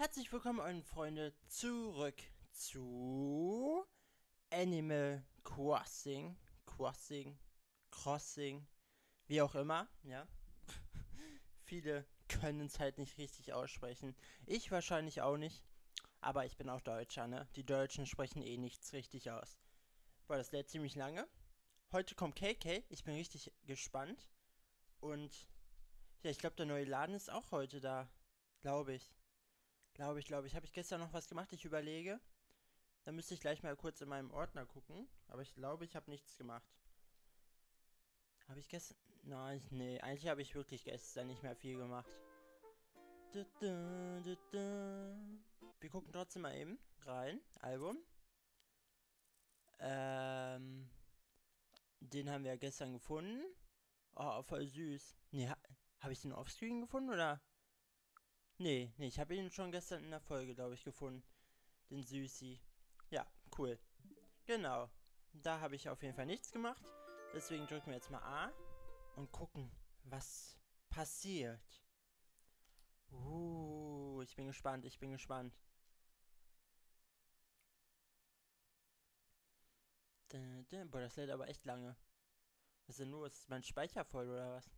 Herzlich willkommen, meine Freunde, zurück zu Animal Crossing, wie auch immer, ja. Viele können es halt nicht richtig aussprechen. Ich wahrscheinlich auch nicht, aber ich bin auch Deutscher, ne? Die Deutschen sprechen eh nichts richtig aus. Boah, das lädt ziemlich lange. Heute kommt KK, ich bin richtig gespannt. Und ja, ich glaube, der neue Laden ist auch heute da. Glaube ich. Glaube ich. Habe ich gestern noch was gemacht? Ich überlege. Dann müsste ich gleich mal kurz in meinem Ordner gucken. Aber ich glaube, ich habe nichts gemacht. Habe ich gestern... Nein, nee, eigentlich habe ich wirklich gestern nicht mehr viel gemacht. Du, du, du, du. Wir gucken trotzdem mal eben rein. Album. Ähm, Den haben wir ja gestern gefunden. Oh, voll süß. Nee, habe ich den offscreen gefunden oder? Nee, ich habe ihn schon gestern in der Folge, glaube ich, gefunden. Den Süßi. Ja, cool. Genau. Da habe ich auf jeden Fall nichts gemacht. Deswegen drücken wir jetzt mal A und gucken, was passiert. Ich bin gespannt, ich bin gespannt. Boah, das lädt aber echt lange. Was ist denn los? Ist mein Speicher voll oder was?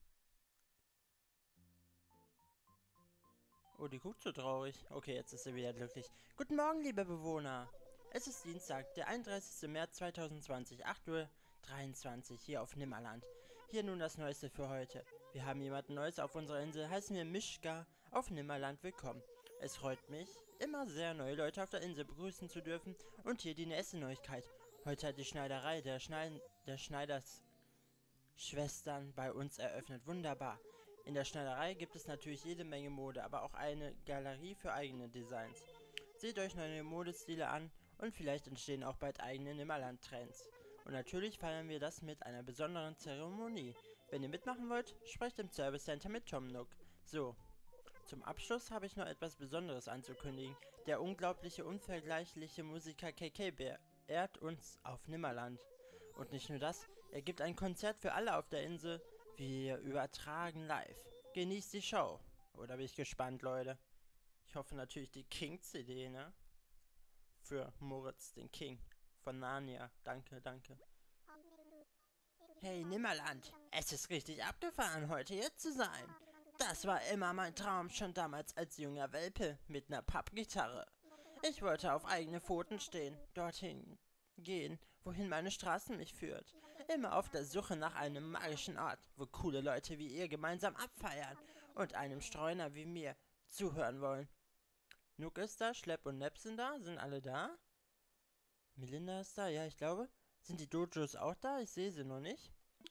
Oh, die guckt so traurig. Okay, jetzt ist sie wieder glücklich. Guten Morgen, liebe Bewohner. Es ist Dienstag, der 31. März 2020, 8:23 Uhr hier auf Nimmerland. Hier nun das Neueste für heute. Wir haben jemanden Neues auf unserer Insel, heißen wir Mischka auf Nimmerland willkommen. Es freut mich, immer sehr neue Leute auf der Insel begrüßen zu dürfen und hier die nächste Neuigkeit. Heute hat die Schneiderei der Schneiders Schwestern bei uns eröffnet. Wunderbar. In der Schneiderei gibt es natürlich jede Menge Mode, aber auch eine Galerie für eigene Designs. Seht euch neue Modestile an und vielleicht entstehen auch bald eigene Nimmerland-Trends. Und natürlich feiern wir das mit einer besonderen Zeremonie. Wenn ihr mitmachen wollt, sprecht im Service Center mit Tom Nook. So, zum Abschluss habe ich noch etwas Besonderes anzukündigen. Der unglaubliche, unvergleichliche Musiker KK ehrt uns auf Nimmerland. Und nicht nur das, er gibt ein Konzert für alle auf der Insel. Wir übertragen live. Genießt die Show. Oder bin ich gespannt, Leute. Ich hoffe natürlich die King-CD, ne? Für Moritz, den King. Von Narnia. Danke, danke. Hey Nimmerland, es ist richtig abgefahren, heute hier zu sein. Das war immer mein Traum, schon damals als junger Welpe mit ner Pappgitarre. Ich wollte auf eigene Pfoten stehen, dorthin gehen, wohin meine Straße mich führt. Immer auf der Suche nach einem magischen Ort, wo coole Leute wie ihr gemeinsam abfeiern und einem Streuner wie mir zuhören wollen. Nook ist da, Schlepp und Nep sind da, sind alle da? Melinda ist da, ja, ich glaube. Sind die Dojos auch da? Ich sehe sie noch nicht.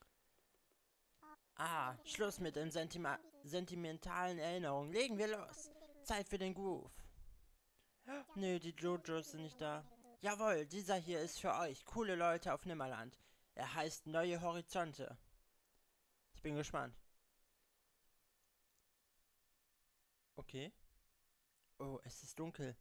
Ah, Schluss mit den sentimentalen Erinnerungen. Legen wir los. Zeit für den Groove. Nö, die Jojos sind nicht da. Jawohl, dieser hier ist für euch. Coole Leute auf Nimmerland. Er heißt Neue Horizonte. Ich bin gespannt. Okay. Oh, es ist dunkel.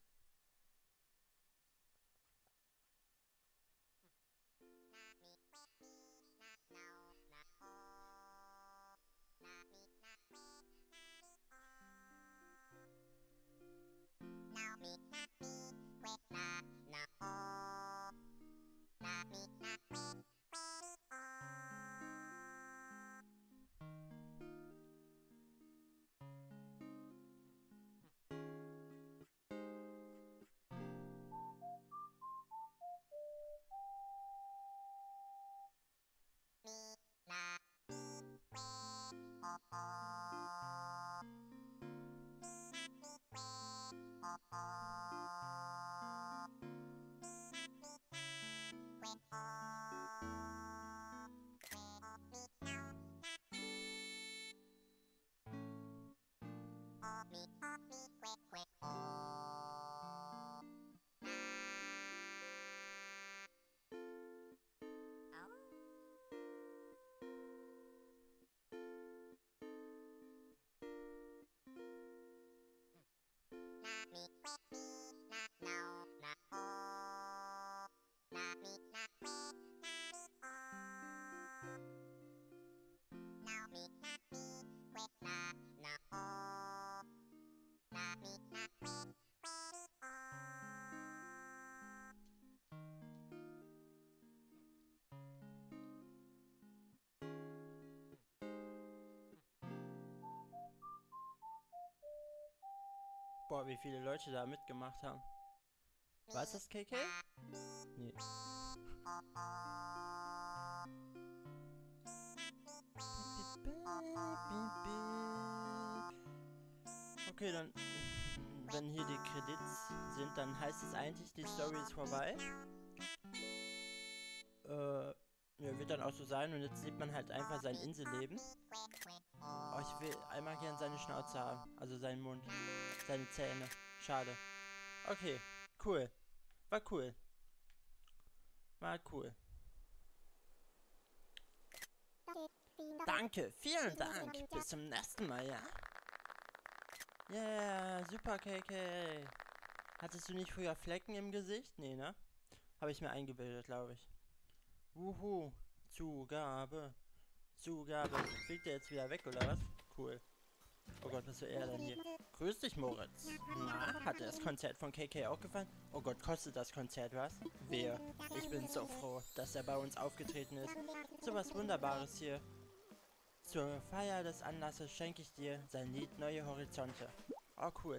Boah, wie viele Leute da mitgemacht haben. War es das KK? Nee. Okay, dann, wenn hier die Credits sind, dann heißt es eigentlich, die Story ist vorbei. Ja, wird dann auch so sein und jetzt sieht man halt einfach sein Inselleben. Oh, ich will einmal gern seine Schnauze haben, also seinen Mund, seine Zähne. Schade. Okay, cool. War cool. War cool. Danke, vielen Dank. Bis zum nächsten Mal, ja? Yeah, super KK. Hattest du nicht früher Flecken im Gesicht? Nee, ne? Habe ich mir eingebildet, glaube ich. Wuhu. Zugabe. Zugabe. Fliegt der jetzt wieder weg, oder was? Cool. Oh Gott, was soll er denn hier? Grüß dich, Moritz. Na, hat dir das Konzert von KK auch gefallen? Oh Gott, kostet das Konzert was? Wer? Ich bin so froh, dass er bei uns aufgetreten ist. So was Wunderbares hier. Zur Feier des Anlasses schenke ich dir sein Lied Neue Horizonte. Oh, cool.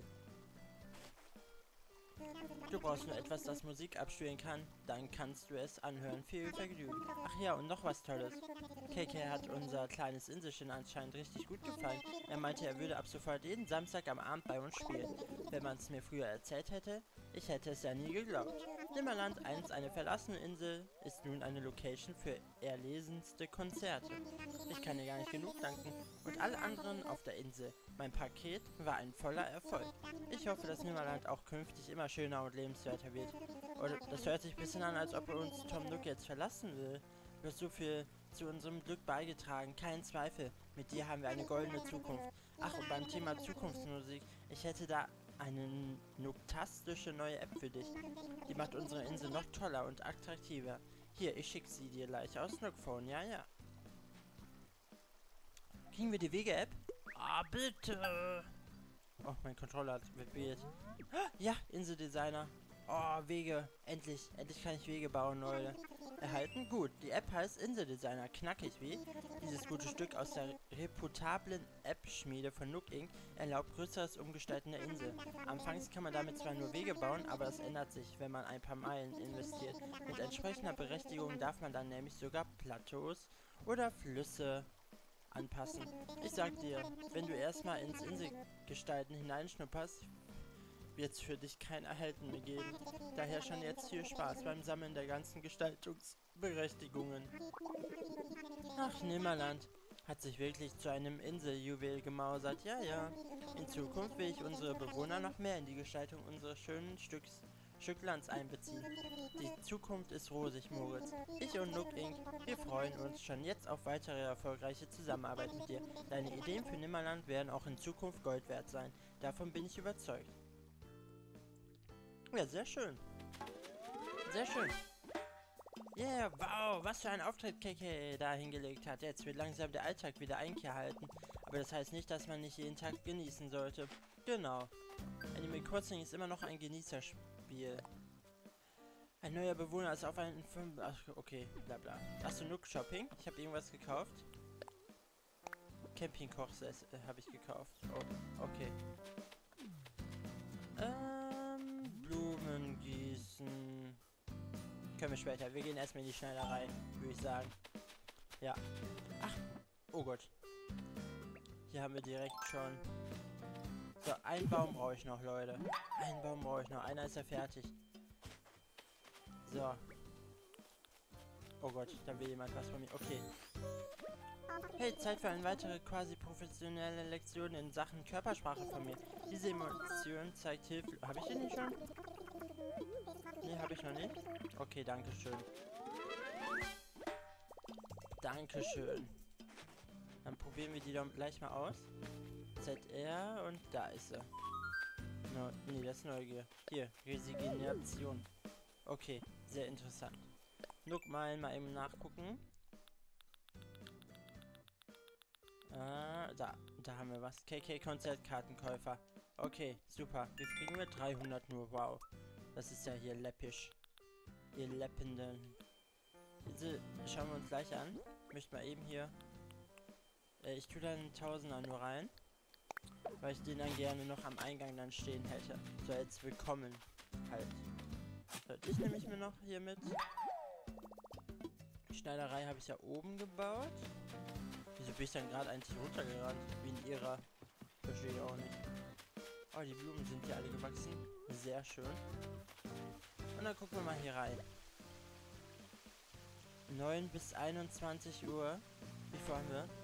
Du brauchst nur etwas, das Musik abspielen kann, dann kannst du es anhören. Viel Vergnügen. Ach ja, und noch was Tolles. KK hat unser kleines Inselchen anscheinend richtig gut gefallen. Er meinte, er würde ab sofort jeden Samstag am Abend bei uns spielen. Wenn man es mir früher erzählt hätte, ich hätte es ja nie geglaubt. Nimmerland 1, eine verlassene Insel, ist nun eine Location für erlesenste Konzerte. Ich kann dir gar nicht genug danken. Und alle anderen auf der Insel. Mein Paket war ein voller Erfolg. Ich hoffe, dass Nimmerland auch künftig immer schöner und lebenswerter wird. Oder das hört sich ein bisschen an, als ob er uns Tom Nook jetzt verlassen will. Du hast so viel zu unserem Glück beigetragen, kein Zweifel. Mit dir haben wir eine goldene Zukunft. Ach, und beim Thema Zukunftsmusik, ich hätte da eine nuktastische neue App für dich. Die macht unsere Insel noch toller und attraktiver. Hier, ich schicke sie dir gleich aus Nookphone, ja, ja. Kriegen wir die Wege-App? Ah, bitte! Oh, mein Controller hat vibriert. Ja, Inseldesigner. Oh, Wege. Endlich. Endlich kann ich Wege bauen, Leute. Erhalten? Gut. Die App heißt Inseldesigner. Knackig wie. Dieses gute Stück aus der reputablen App-Schmiede von Nook Inc. erlaubt größeres Umgestalten der Insel. Anfangs kann man damit zwar nur Wege bauen, aber das ändert sich, wenn man ein paar Meilen investiert. Mit entsprechender Berechtigung darf man dann nämlich sogar Plateaus oder Flüsse anpassen. Ich sag dir, wenn du erstmal ins Inselgestalten hineinschnupperst, wird es für dich kein Erhalten mehr geben. Daher schon jetzt viel Spaß beim Sammeln der ganzen Gestaltungsberechtigungen. Ach, Nimmerland hat sich wirklich zu einem Inseljuwel gemausert. Ja, ja. In Zukunft will ich unsere Bewohner noch mehr in die Gestaltung unseres schönen Stück Lands einbeziehen. Die Zukunft ist rosig, Moritz. Ich und Nook Inc., wir freuen uns schon jetzt auf weitere erfolgreiche Zusammenarbeit mit dir. Deine Ideen für Nimmerland werden auch in Zukunft Gold wert sein. Davon bin ich überzeugt. Ja, sehr schön. Sehr schön. Yeah, wow, was für ein Auftritt KK da hingelegt hat. Jetzt wird langsam der Alltag wieder Einkehr halten. Aber das heißt nicht, dass man nicht jeden Tag genießen sollte. Genau. Animal Crossing ist immer noch ein Genießerspiel. Ein neuer Bewohner ist auf einen... Ach, okay, bla bla. Achso, Nook Shopping. Ich habe irgendwas gekauft. Campingkochsess habe ich gekauft. Oh, okay. Blumen gießen. Können wir später. Wir gehen erstmal in die Schneiderei, würde ich sagen. Ja. Ach, oh Gott. Hier haben wir direkt schon... So, einen Baum brauche ich noch, Leute. Einen Baum brauche ich noch. Einer ist ja fertig. So. Oh Gott, dann will jemand was von mir. Okay. Hey, Zeit für eine weitere quasi professionelle Lektion in Sachen Körpersprache von mir. Diese Emotion zeigt Hilfe... Habe ich den nicht schon? Nee, habe ich noch nicht. Okay, danke schön. Dankeschön. Dann probieren wir die doch gleich mal aus. ZR und da ist sie. No, nee, das ist Neugier. Hier, Resignation. Okay, sehr interessant. Nook mal eben nachgucken. Da haben wir was. KK-Konzertkartenkäufer. Okay, super. Wie viel kriegen wir? 300 nur. Wow. Das ist ja hier läppisch. Ihr Läppenden. Diese schauen wir uns gleich an. Ich möchte mal eben hier... ich tue da einen Tausender nur rein. Weil ich den dann gerne noch am Eingang dann stehen hätte. So als Willkommen halt. So, dich nehme ich mir noch hier mit. Die Schneiderei habe ich ja oben gebaut. Wieso bin ich dann gerade eigentlich runtergerannt? Wie ein Irrer. Verstehe ich auch nicht. Oh, die Blumen sind hier alle gewachsen. Sehr schön. Und dann gucken wir mal hier rein. 9 bis 21 Uhr. Wie viel haben wir?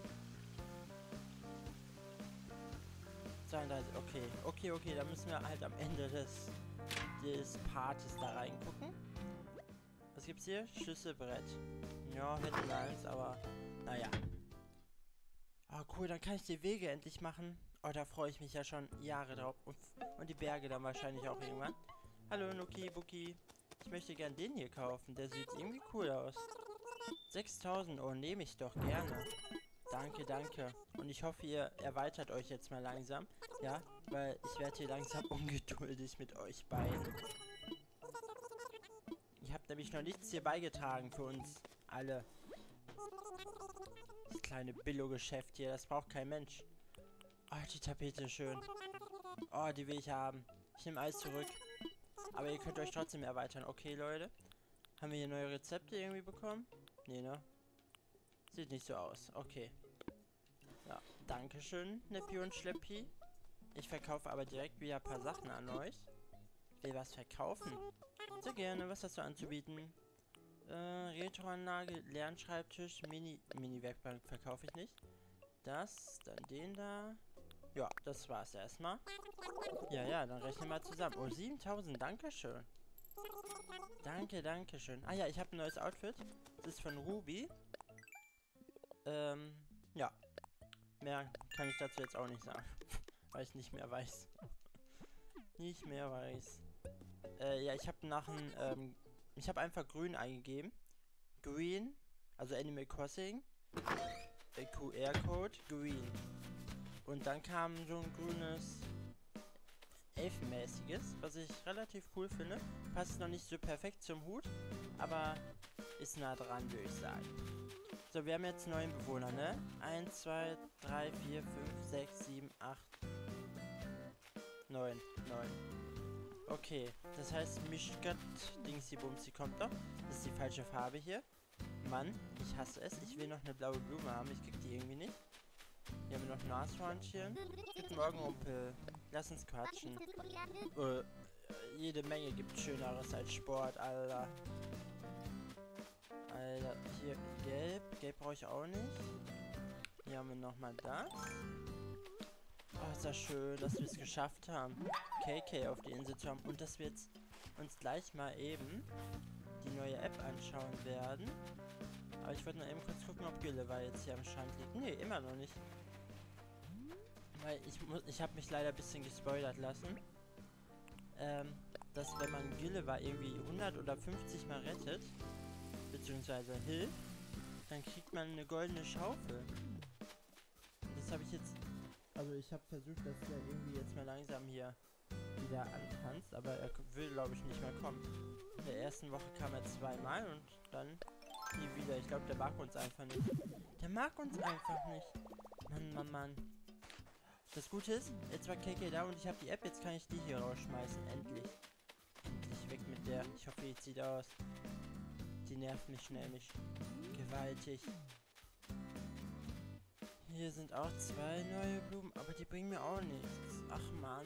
32, okay, da müssen wir halt am Ende des Partys da reingucken. Was gibt's hier? Schlüsselbrett. Ja, hätte wir eins, aber naja. Oh cool, dann kann ich die Wege endlich machen. Oh, da freue ich mich ja schon Jahre drauf. Und die Berge dann wahrscheinlich auch irgendwann. Hallo Nuki, Buki. Ich möchte gern den hier kaufen. Der sieht irgendwie cool aus. 6000, oh, nehme ich doch gerne. Danke, danke. Und ich hoffe, ihr erweitert euch jetzt mal langsam. Ja, weil ich werde hier langsam ungeduldig mit euch beiden. Ihr habt nämlich noch nichts hier beigetragen für uns alle. Das kleine Billo-Geschäft hier, das braucht kein Mensch. Oh, die Tapete ist schön. Oh, die will ich haben. Ich nehme alles zurück. Aber ihr könnt euch trotzdem erweitern. Okay, Leute. Haben wir hier neue Rezepte irgendwie bekommen? Nee, ne? Sieht nicht so aus. Okay. Ja, dankeschön, Neppi und Schleppi. Ich verkaufe aber direkt wieder ein paar Sachen an euch. Will was verkaufen? Sehr gerne. Was hast du anzubieten? Retroanlage, Lernschreibtisch, Mini-Werkbank verkaufe ich nicht. Das, dann den da. Ja, das war's erstmal. Ja, dann rechnen wir mal zusammen. Oh, 7000, dankeschön. Dankeschön. Ah ja, ich habe ein neues Outfit. Das ist von Ruby. Ja. Mehr kann ich dazu jetzt auch nicht sagen. Weil ich nicht mehr weiß. Ja, ich habe ich habe einfach grün eingegeben. Green, also Animal Crossing. QR-Code, green. Und dann kam so ein grünes Elfenmäßiges, was ich relativ cool finde. Passt noch nicht so perfekt zum Hut, aber ist nah dran, würde ich sagen. So, wir haben jetzt 9 Bewohner, ne? 1, 2, 3, 4, 5, 6, 7, 8, 9. Okay, das heißt, Mischgat Dingsy Bumsy kommt doch. Das ist die falsche Farbe hier. Mann, ich hasse es. Ich will noch eine blaue Blume haben. Ich krieg die irgendwie nicht. Hier haben wir noch ein Nashornchen. Guten Morgen, Rumpel. Lass uns quatschen. Jede Menge gibt Schöneres als Sport, Alter. Alter, hier gelb. Gelb brauche ich auch nicht. Hier haben wir nochmal das. Oh, ist das schön, dass wir es geschafft haben, KK auf die Insel zu haben. Und dass wir jetzt uns gleich mal eben die neue App anschauen werden. Aber ich wollte nur eben kurz gucken, ob Gulliver jetzt hier am Strand liegt. Nee, immer noch nicht. Weil ich habe mich leider ein bisschen gespoilert lassen. Dass wenn man Gulliver irgendwie 100 oder 50 Mal rettet, beziehungsweise hilft, dann kriegt man eine goldene Schaufel. Und das habe ich jetzt... Also ich habe versucht, dass er irgendwie jetzt mal langsam hier wieder antanzt, aber er will, glaube ich, nicht mehr kommen. In der ersten Woche kam er 2-mal und dann nie wieder. Ich glaube, der mag uns einfach nicht. Der mag uns einfach nicht. Mann. Das Gute ist, jetzt war KK da und ich habe die App, jetzt kann ich die hier rausschmeißen. Endlich weg mit der. Ich hoffe, die sieht aus. Die nervt mich nämlich gewaltig. Hier sind auch 2 neue Blumen, aber die bringen mir auch nichts. Ach Mann.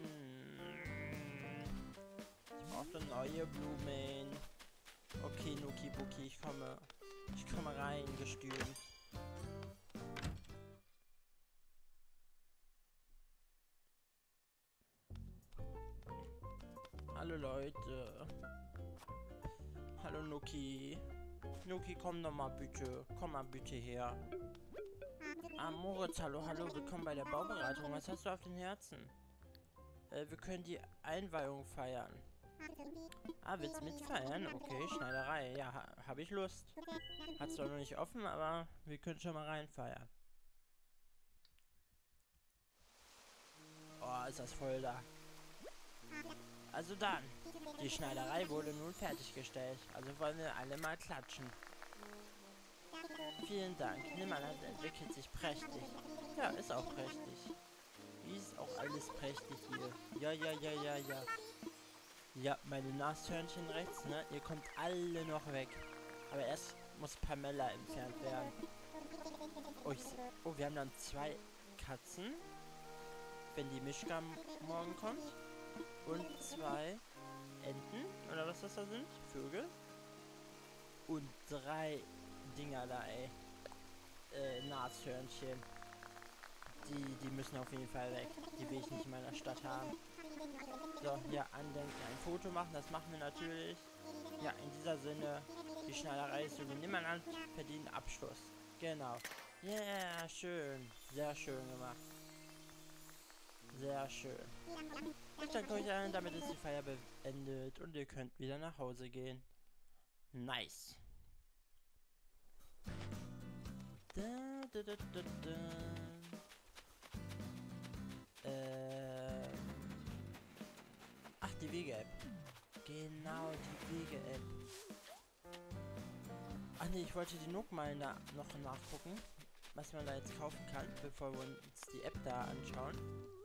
Ich brauche neue Blumen. Okay, Nuki Buki, ich komme rein, gestürmt. Hallo Leute. Hallo Nuki. Nuki, komm doch mal bitte. Komm mal bitte her. Ah, Moritz, hallo, willkommen bei der Bauberatung. Was hast du auf den Herzen? Wir können die Einweihung feiern. Ah, willst du mitfeiern? Okay, Schneiderei. Ja, habe ich Lust. Hat's zwar noch nicht offen, aber wir können schon mal reinfeiern. Oh, ist das voll da. Also dann, die Schneiderei wurde nun fertiggestellt. Also wollen wir alle mal klatschen. Vielen Dank. Nimmerland entwickelt sich prächtig. Ja, ist auch prächtig. Ist auch alles prächtig hier. Ja, ja, ja, ja, ja. Ja, meine Nashörnchen rechts, ne? Ihr kommt alle noch weg. Aber erst muss Pamela entfernt werden. Oh, oh, wir haben dann 2 Katzen. Wenn die Mischka morgen kommt. Und 2 Enten. Oder was das da sind? Vögel. Und 3 Dinger da, ey. Nashörnchen. Die müssen auf jeden Fall weg. Die will ich nicht in meiner Stadt haben. So, hier andenken, ein Foto machen. Das machen wir natürlich. Ja, in dieser Sinne, die Schneiderei ist so wie niemand verdient Abschluss. Genau. Ja, yeah, schön. Sehr schön gemacht. Sehr schön. Und dann komme ich an, damit ist die Feier beendet und ihr könnt wieder nach Hause gehen. Nice. Da, da, da, da, da. Ach, die Wege-App. Genau, die Wege-App. Ach nee, ich wollte die Nook mal noch nachgucken, was man da jetzt kaufen kann, bevor wir uns die App da anschauen.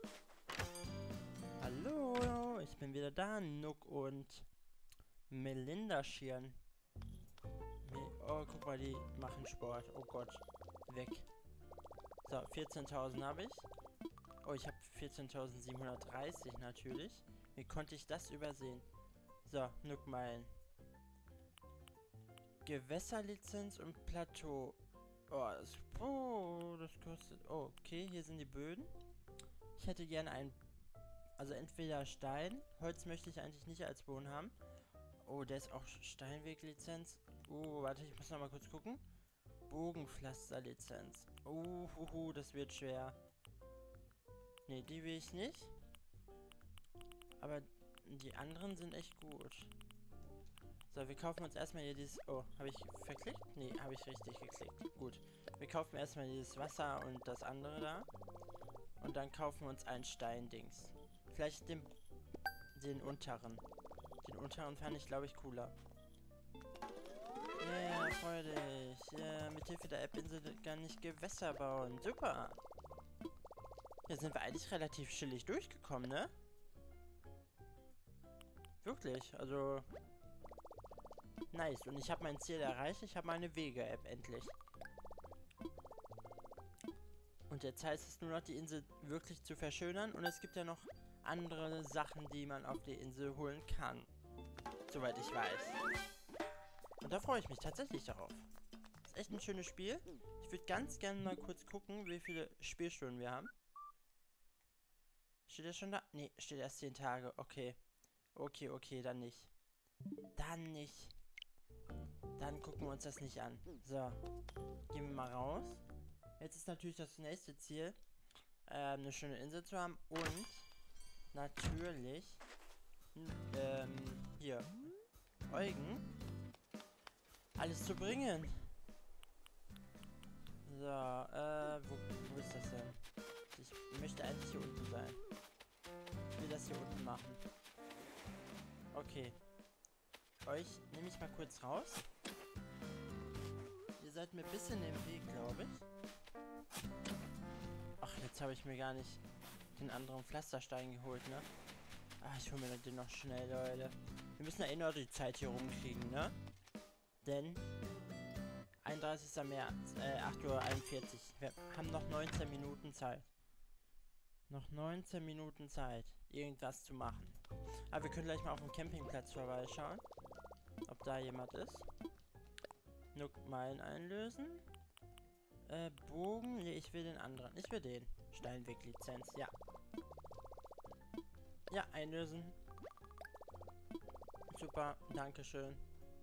Hallo, ich bin wieder da, Nook und Melinda Schirn. Oh, guck mal, die machen Sport. Oh Gott, weg. So, 14.000 habe ich. Oh, ich habe 14.730 natürlich. Wie konnte ich das übersehen? So, Nook Meilen. Gewässerlizenz und Plateau. Oh, das kostet... Oh, okay, hier sind die Böden. Ich hätte gerne einen... Also entweder Stein. Holz möchte ich eigentlich nicht als Boden haben. Oh, der ist auch Steinweglizenz. Oh, warte, ich muss noch mal kurz gucken. Bogenpflasterlizenz. Das wird schwer. Ne, die will ich nicht. Aber die anderen sind echt gut. So, wir kaufen uns erstmal hier dieses... Oh, habe ich verklickt? Ne, habe ich richtig geklickt. Gut. Wir kaufen erstmal dieses Wasser und das andere da. Und dann kaufen wir uns ein Steindings. Vielleicht den unteren. Den unteren fand ich, glaube ich, cooler. Ja, yeah, freu dich. Ja, mit Hilfe der App-Insel kann ich Gewässer bauen. Super. Hier sind wir eigentlich relativ chillig durchgekommen, ne? Wirklich, also... Nice. Und ich habe mein Ziel erreicht. Ich habe meine Wege-App endlich. Und jetzt heißt es nur noch, die Insel wirklich zu verschönern. Und es gibt ja noch andere Sachen, die man auf die Insel holen kann. Soweit ich weiß. Und da freue ich mich tatsächlich darauf. Ist echt ein schönes Spiel. Ich würde ganz gerne mal kurz gucken, wie viele Spielstunden wir haben. Steht der schon da? Ne, steht erst 10 Tage. Okay. Okay, dann nicht. Dann nicht. Dann gucken wir uns das nicht an. So. Gehen wir mal raus. Jetzt ist natürlich das nächste Ziel, eine schöne Insel zu haben und natürlich hier Eugen alles zu bringen. So, wo ist das denn? Ich möchte eigentlich hier unten sein. Ich will das hier unten machen. Okay. Euch nehme ich mal kurz raus. Ihr seid mir ein bisschen im Weg, glaube ich. Ach, jetzt habe ich mir gar nicht den anderen Pflasterstein geholt, ne? Ah, ich hole mir den noch schnell, Leute. Wir müssen ja eh noch die Zeit hier rumkriegen, ne? Denn 31. März, 8:41 Uhr. Wir haben noch 19 Minuten Zeit. Noch 19 Minuten Zeit, irgendwas zu machen. Aber wir können gleich mal auf dem Campingplatz vorbeischauen. Ob da jemand ist. Nook Meilen einlösen. Bogen. Nee, ich will den anderen. Ich will den. Steinweg-Lizenz, ja. Ja, einlösen. Super, dankeschön.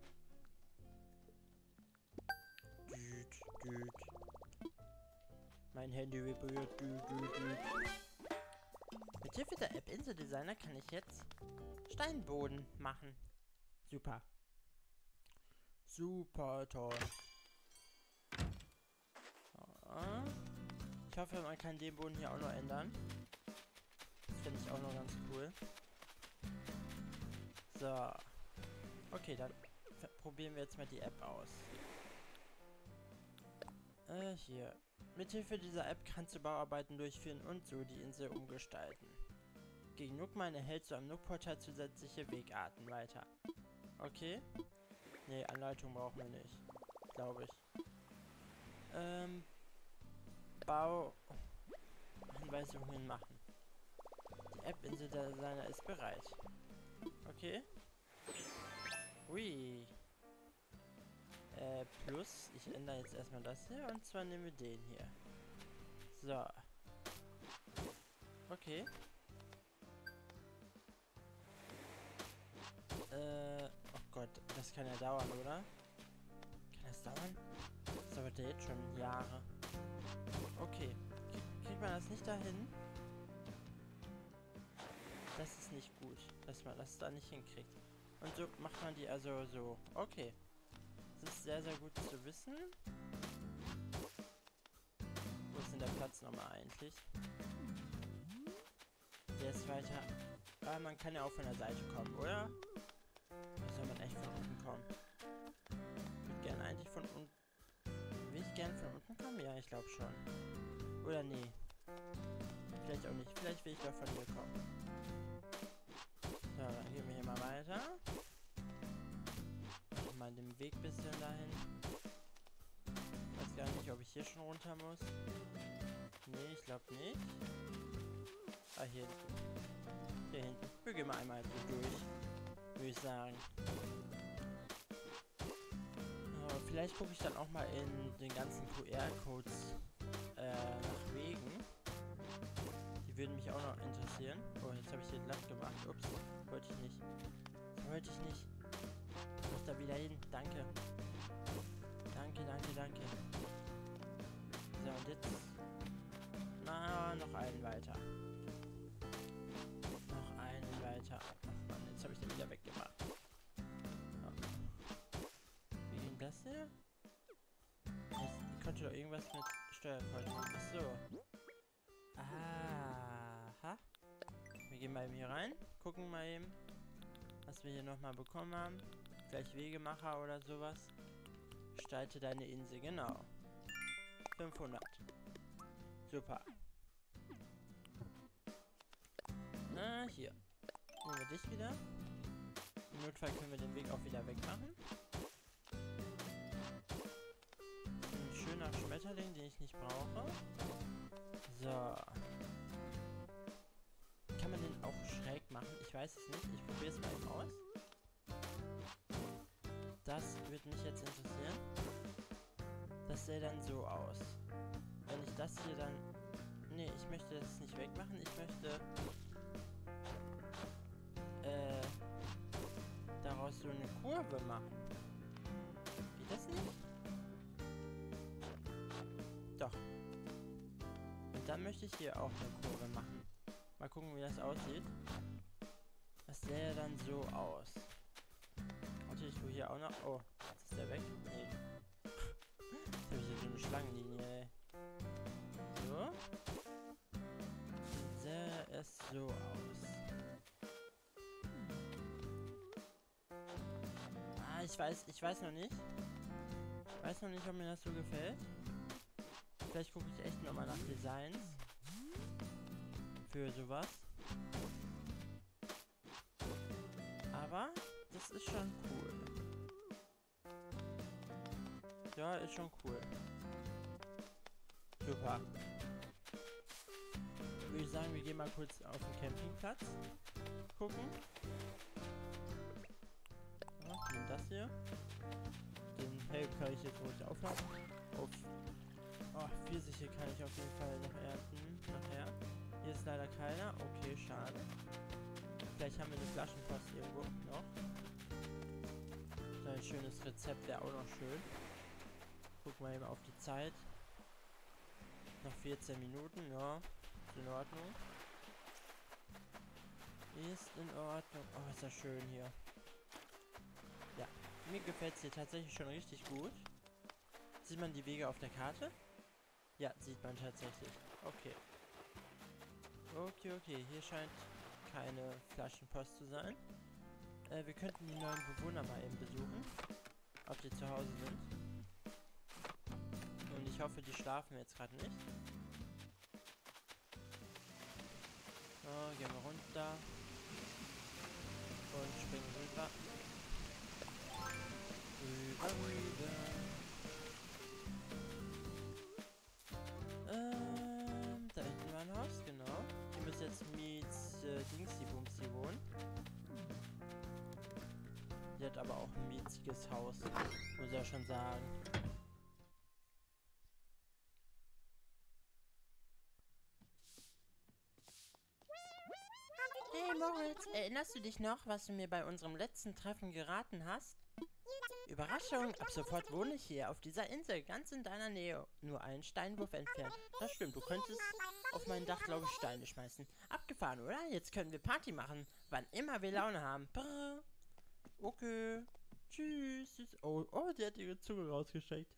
Düt. Mein Handy vibriert. Düt. Mit Hilfe der App Insel Designer kann ich jetzt Steinboden machen. Super. Super toll. Ich hoffe, man kann den Boden hier auch noch ändern. Das finde ich auch noch ganz cool. So. Okay, dann probieren wir jetzt mal die App aus. Hier. Mithilfe dieser App kannst du Bauarbeiten durchführen und so die Insel umgestalten. Gegen Nookmine erhältst du am Nook-Portal zusätzliche Wegarten weiter. Okay. Nee, Anleitung brauchen wir nicht. Glaube ich. Bauanweisungen machen. Die App-Insel Designer ist bereit. Okay. Ui. Plus, ich ändere jetzt erstmal das hier und zwar nehmen wir den hier. So. Okay. Oh Gott, das kann ja dauern, oder? Kann das dauern? Das dauert ja jetzt schon Jahre. Okay. Kriegt man das nicht dahin? Das ist nicht gut, dass man das da nicht hinkriegt. Und so macht man die also so. Okay. Das ist sehr, sehr gut zu wissen. Wo ist denn der Platz nochmal eigentlich? Der ist weiter. Aber man kann ja auch von der Seite kommen, oder? Oder soll man echt von unten kommen? Ich würde gerne eigentlich von unten. Will ich gerne von unten kommen? Ja, ich glaube schon. Oder nee. Vielleicht auch nicht. Vielleicht will ich doch von hier kommen. So, dann gehen wir hier mal weiter. Machen mal den Weg ein bisschen dahin. Ich weiß gar nicht, ob ich hier schon runter muss. Nee, ich glaube nicht. Ah, hier hinten. Hier hinten. Wir gehen mal einmal so durch. Würde ich sagen. Vielleicht gucke ich dann auch mal in den ganzen QR-Codes nach Wegen. Die würden mich auch noch interessieren. Oh, jetzt habe ich hier glatt gemacht. Ups, wollte ich nicht. Wollte ich nicht. Ich muss da wieder hin. Danke. Danke, danke, danke. So, und jetzt... Na, noch einen weiter. Noch einen weiter. Ach Mann, jetzt habe ich den wieder weggemacht. Oh. Wie ging das hier? Ich konnte doch irgendwas mit Steuerkreuz machen. Achso. Aha. Wir gehen mal eben hier rein. Gucken mal eben, was wir hier nochmal bekommen haben. Vielleicht Wegemacher oder sowas. Gestalte deine Insel, genau. 500. Super. Na, hier. Nehmen wir dich wieder. Im Notfall können wir den Weg auch wieder wegmachen. Ein schöner Schmetterling, den ich nicht brauche. So. Kann man den auch schräg machen? Ich weiß es nicht. Ich probiere es mal eben aus. Das würde mich jetzt interessieren. Das sähe dann so aus. Wenn ich das hier dann... Nee, ich möchte das nicht wegmachen. Ich möchte... daraus so eine Kurve machen. Geht das nicht? Doch. Und dann möchte ich hier auch eine Kurve machen. Mal gucken, wie das aussieht. Das sähe dann so aus. Warte, ich tue hier auch noch... Oh, jetzt ist der weg. Nee. Jetzt habe ich hier so eine Schlangenlinie, ey. So. Dann sähe es so aus. Ah, ich weiß noch nicht. Ich weiß noch nicht, ob mir das so gefällt. Vielleicht gucke ich echt nochmal nach Designs. Für sowas. Aber das ist schon cool. Ja, ist schon cool. Super. Würde ich sagen, wir gehen mal kurz auf den Campingplatz. Gucken. Ja, nimm das hier. Den Helm kann ich jetzt ruhig aufladen. Auf 40 kann ich auf jeden Fall noch ernten. Nachher. Hier ist leider keiner. Okay, schade. Vielleicht haben wir eine Flaschenpost irgendwo noch. So ein schönes Rezept wäre auch noch schön. Gucken wir eben auf die Zeit. Noch 14 Minuten, ja. Ist in Ordnung. Ist in Ordnung. Oh, ist das schön hier. Ja, mir gefällt es hier tatsächlich schon richtig gut. Sieht man die Wege auf der Karte? Ja, sieht man tatsächlich. Okay. Okay. Hier scheint keine Flaschenpost zu sein. Wir könnten die neuen Bewohner mal eben besuchen. Ob die zu Hause sind. Und Und ich hoffe, die schlafen jetzt gerade nicht. So, gehen wir runter. Und springen rüber. Rüber. Da hinten war ein Haus, genau. Hier müsste jetzt Miets Dingsy-Bumsy wohnen. Die hat aber auch ein mietziges Haus, muss ich ja schon sagen. Hey Moritz, erinnerst du dich noch, was du mir bei unserem letzten Treffen geraten hast? Überraschung, ab sofort wohne ich hier auf dieser Insel, ganz in deiner Nähe, nur einen Steinwurf entfernt. Das stimmt, du könntest auf mein Dach, glaube ich, Steine schmeißen. Abgefahren, oder? Jetzt können wir Party machen, wann immer wir Laune haben. Brrr. Okay. Tschüss. Oh, die hat ihre Zunge rausgesteckt.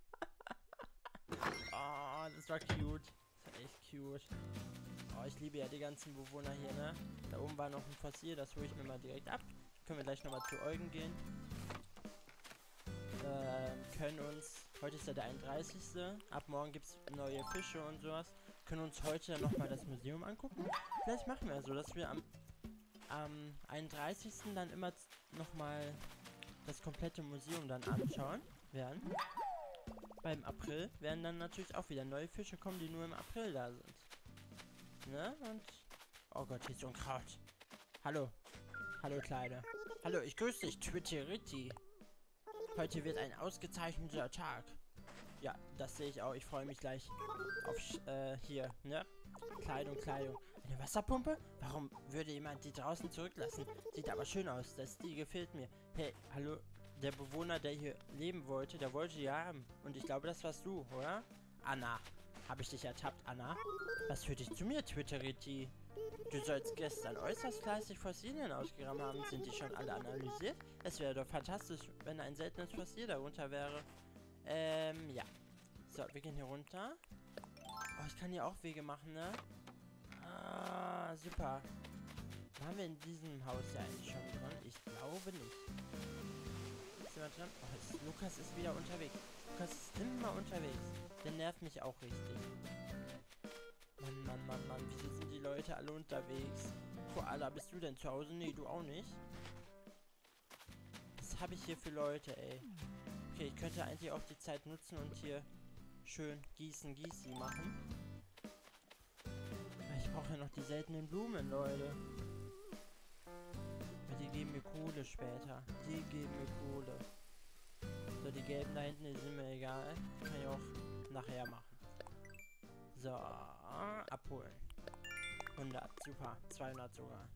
Oh, das war cute. Das war echt cute. Oh, ich liebe ja die ganzen Bewohner hier, ne? Da oben war noch ein Fossil, das hole ich mir mal direkt ab. Können wir gleich nochmal zu Eugen gehen. Können uns, heute ist ja der 31. Ab morgen gibt es neue Fische und sowas. Können uns heute nochmal das Museum angucken. Vielleicht machen wir so, dass wir am 31. dann immer nochmal das komplette Museum dann anschauen werden. Beim April werden dann natürlich auch wieder neue Fische kommen, die nur im April da sind. Ne? Und... Oh Gott, hier ist so ein Kraut. Hallo. Hallo, Kleine. Hallo, ich grüße dich, Twitteritti. Heute wird ein ausgezeichneter Tag. Ja, das sehe ich auch. Ich freue mich gleich auf, hier, ne? Kleidung. Eine Wasserpumpe? Warum würde jemand die draußen zurücklassen? Sieht aber schön aus. Das Stil gefällt mir. Hey, hallo? Der Bewohner, der hier leben wollte, der wollte die haben. Und ich glaube, das warst du, oder? Anna. Habe ich dich ertappt, Anna? Was führt dich zu mir, Twitteritti? Du sollst gestern äußerst fleißig Fossilien ausgegraben haben. Sind die schon alle analysiert? Es wäre doch fantastisch, wenn ein seltenes Fossil darunter wäre. Ja. So, wir gehen hier runter. Oh, ich kann hier auch Wege machen, ne? Ah, super. Waren wir in diesem Haus ja eigentlich schon drin? Ich glaube nicht. Sind wir drin? Oh, Lukas ist wieder unterwegs. Lukas ist immer unterwegs. Der nervt mich auch richtig. Mann. Wieso sind die Leute alle unterwegs? Koala, bist du denn zu Hause? Nee, du auch nicht. Was habe ich hier für Leute, ey? Okay, ich könnte eigentlich auch die Zeit nutzen und hier schön Gießi machen. Ich brauche ja noch die seltenen Blumen, Leute. Ja, die geben mir Kohle später. Die geben mir Kohle. So, die gelben da hinten, die sind mir egal. Kann ich auch nachher machen. So, abholen. 100, super. 200 sogar.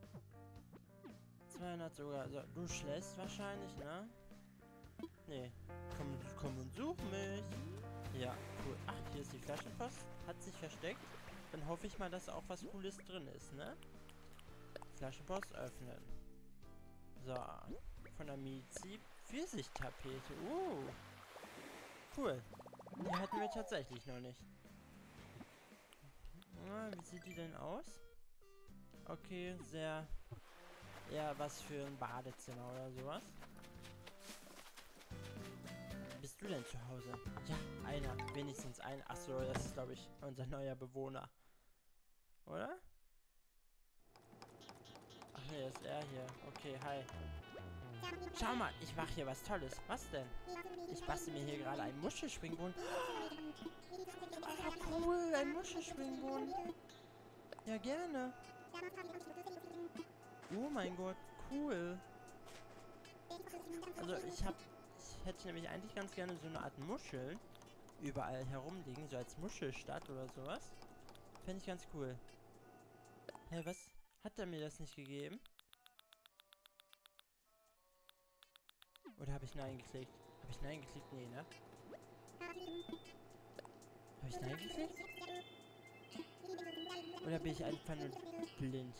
200 sogar. So, du schläfst wahrscheinlich, ne? Nee. Komm und such mich. Ja, cool. Ach, hier ist die Flaschenpost. Hat sich versteckt. Dann hoffe ich mal, dass auch was Cooles drin ist, ne? Flaschenpost öffnen. So. Von der Mizi. Pfirsichtapete. Cool. Die hatten wir tatsächlich noch nicht. Wie sieht die denn aus? Okay, sehr... eher was für ein Badezimmer oder sowas. Bist du denn zu Hause? Ja, einer. Wenigstens ein. Achso, das ist, glaube ich, unser neuer Bewohner. Oder? Ach nee, ist er hier. Okay, hi. Schau mal, ich mache hier was Tolles. Was denn? Ich bastel mir hier gerade einen Muschelspringbrunnen. Oh, cool, ein Muschelspringbrunnen. Ja, gerne. Oh mein Gott, cool. Also ich hätte nämlich eigentlich ganz gerne so eine Art Muscheln überall herumliegen, so als Muschelstadt oder sowas. Fände ich ganz cool. Hä, was? Hat er mir das nicht gegeben? Oder habe ich Nein geklickt? Habe ich Nein geklickt? Nee, ne? Habe ich Nein geklickt? Oder bin ich einfach nur blind?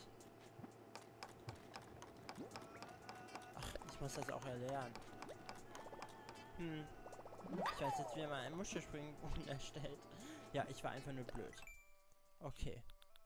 Ach, ich muss das auch erlernen. Ich weiß jetzt, wie man einen Muschelspringbrunnen erstellt. Ja, ich war einfach nur blöd. Okay.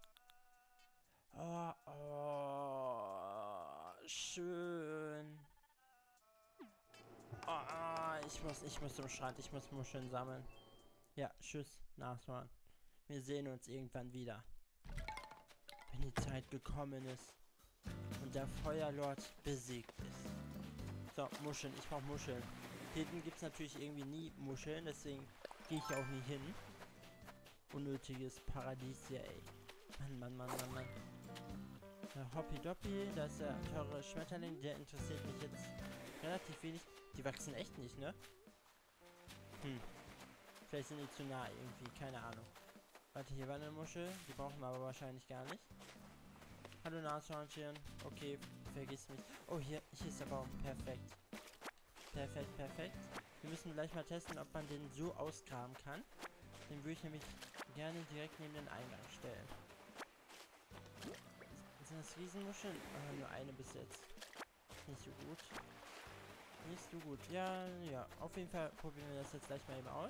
Schön. Ich muss zum Strand, ich muss Muscheln sammeln. Ja, tschüss, Nashorn. Wir sehen uns irgendwann wieder. Wenn die Zeit gekommen ist und der Feuerlord besiegt ist. So, Muscheln. Ich brauche Muscheln. Hier hinten gibt es natürlich irgendwie nie Muscheln, deswegen gehe ich auch nie hin. Unnötiges Paradies hier, ey. Mann. Hoppidoppi, da ist der teure Schmetterling, der interessiert mich jetzt relativ wenig. Die wachsen echt nicht, ne? Vielleicht sind die zu nah irgendwie, keine Ahnung. Warte, hier war eine Muschel, die brauchen wir aber wahrscheinlich gar nicht. Hallo Nashornchen, okay, vergiss mich. Oh, hier ist der Baum, perfekt. Perfekt. Wir müssen gleich mal testen, ob man den so ausgraben kann. Den würde ich nämlich gerne direkt neben den Eingang stellen. Sind das Riesenmuscheln? Nur eine bis jetzt. Nicht so gut. Ja, auf jeden Fall probieren wir das jetzt gleich mal eben aus.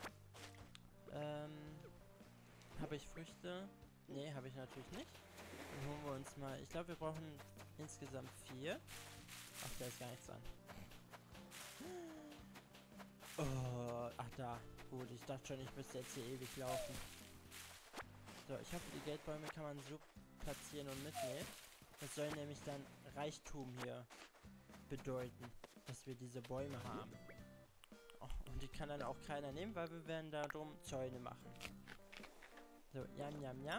Habe ich Früchte? Nee, habe ich natürlich nicht. Dann holen wir uns mal... Ich glaube, wir brauchen insgesamt 4. Ach, da ist gar nichts dran. Oh, ach da. Gut, ich dachte schon, ich müsste jetzt hier ewig laufen. So, ich hoffe, die Geldbäume kann man so platzieren und mitnehmen. Das soll nämlich dann Reichtum hier bedeuten, dass wir diese Bäume haben. Oh, und die kann dann auch keiner nehmen, weil wir werden da drum Zäune machen. So, Yam.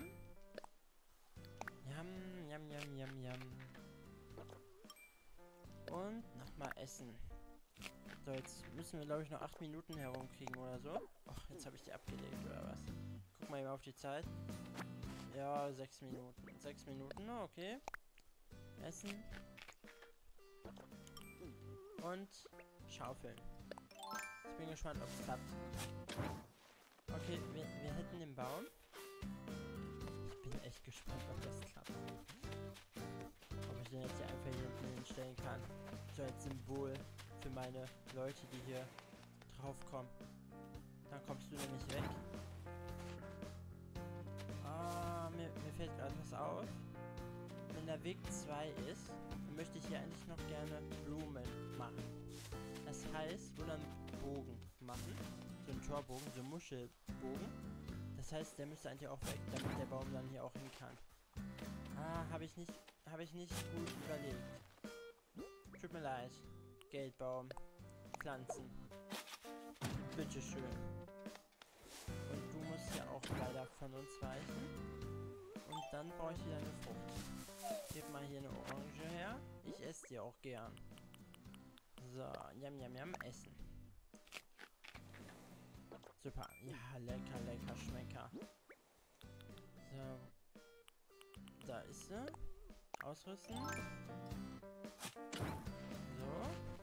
Und nochmal essen. So, jetzt müssen wir, glaube ich, noch 8 Minuten herumkriegen oder so. Och, jetzt habe ich die abgelegt, oder was? Guck mal eben auf die Zeit. Ja, 6 Minuten. 6 Minuten, okay. Essen. Und schaufeln. Ich bin gespannt, ob es klappt. Okay, wir hätten den Baum. Ich bin echt gespannt, ob das klappt. Ob ich den jetzt hier einfach hier hinten hinstellen kann. So als Symbol für meine Leute, die hier draufkommen. Dann kommst du nämlich weg. Ah, mir fällt gerade was auf. Wenn der Weg 2 ist, dann möchte ich hier eigentlich noch gerne Blumen machen. Das heißt, oder einen Bogen machen. So einen Torbogen, so einen Muschelbogen. Das heißt, der müsste eigentlich auch weg, damit der Baum dann hier auch hin kann. Ah, habe ich nicht gut überlegt. Tut mir leid. Geldbaum. Pflanzen. Bitteschön. Und du musst ja auch leider von uns weichen. Und dann brauche ich wieder eine Frucht. Gib mal hier eine Orange her. Ich esse die auch gern. So, Yam, essen. Super. Ja, lecker, Schmecker. So. Da ist sie. Ausrüsten. So.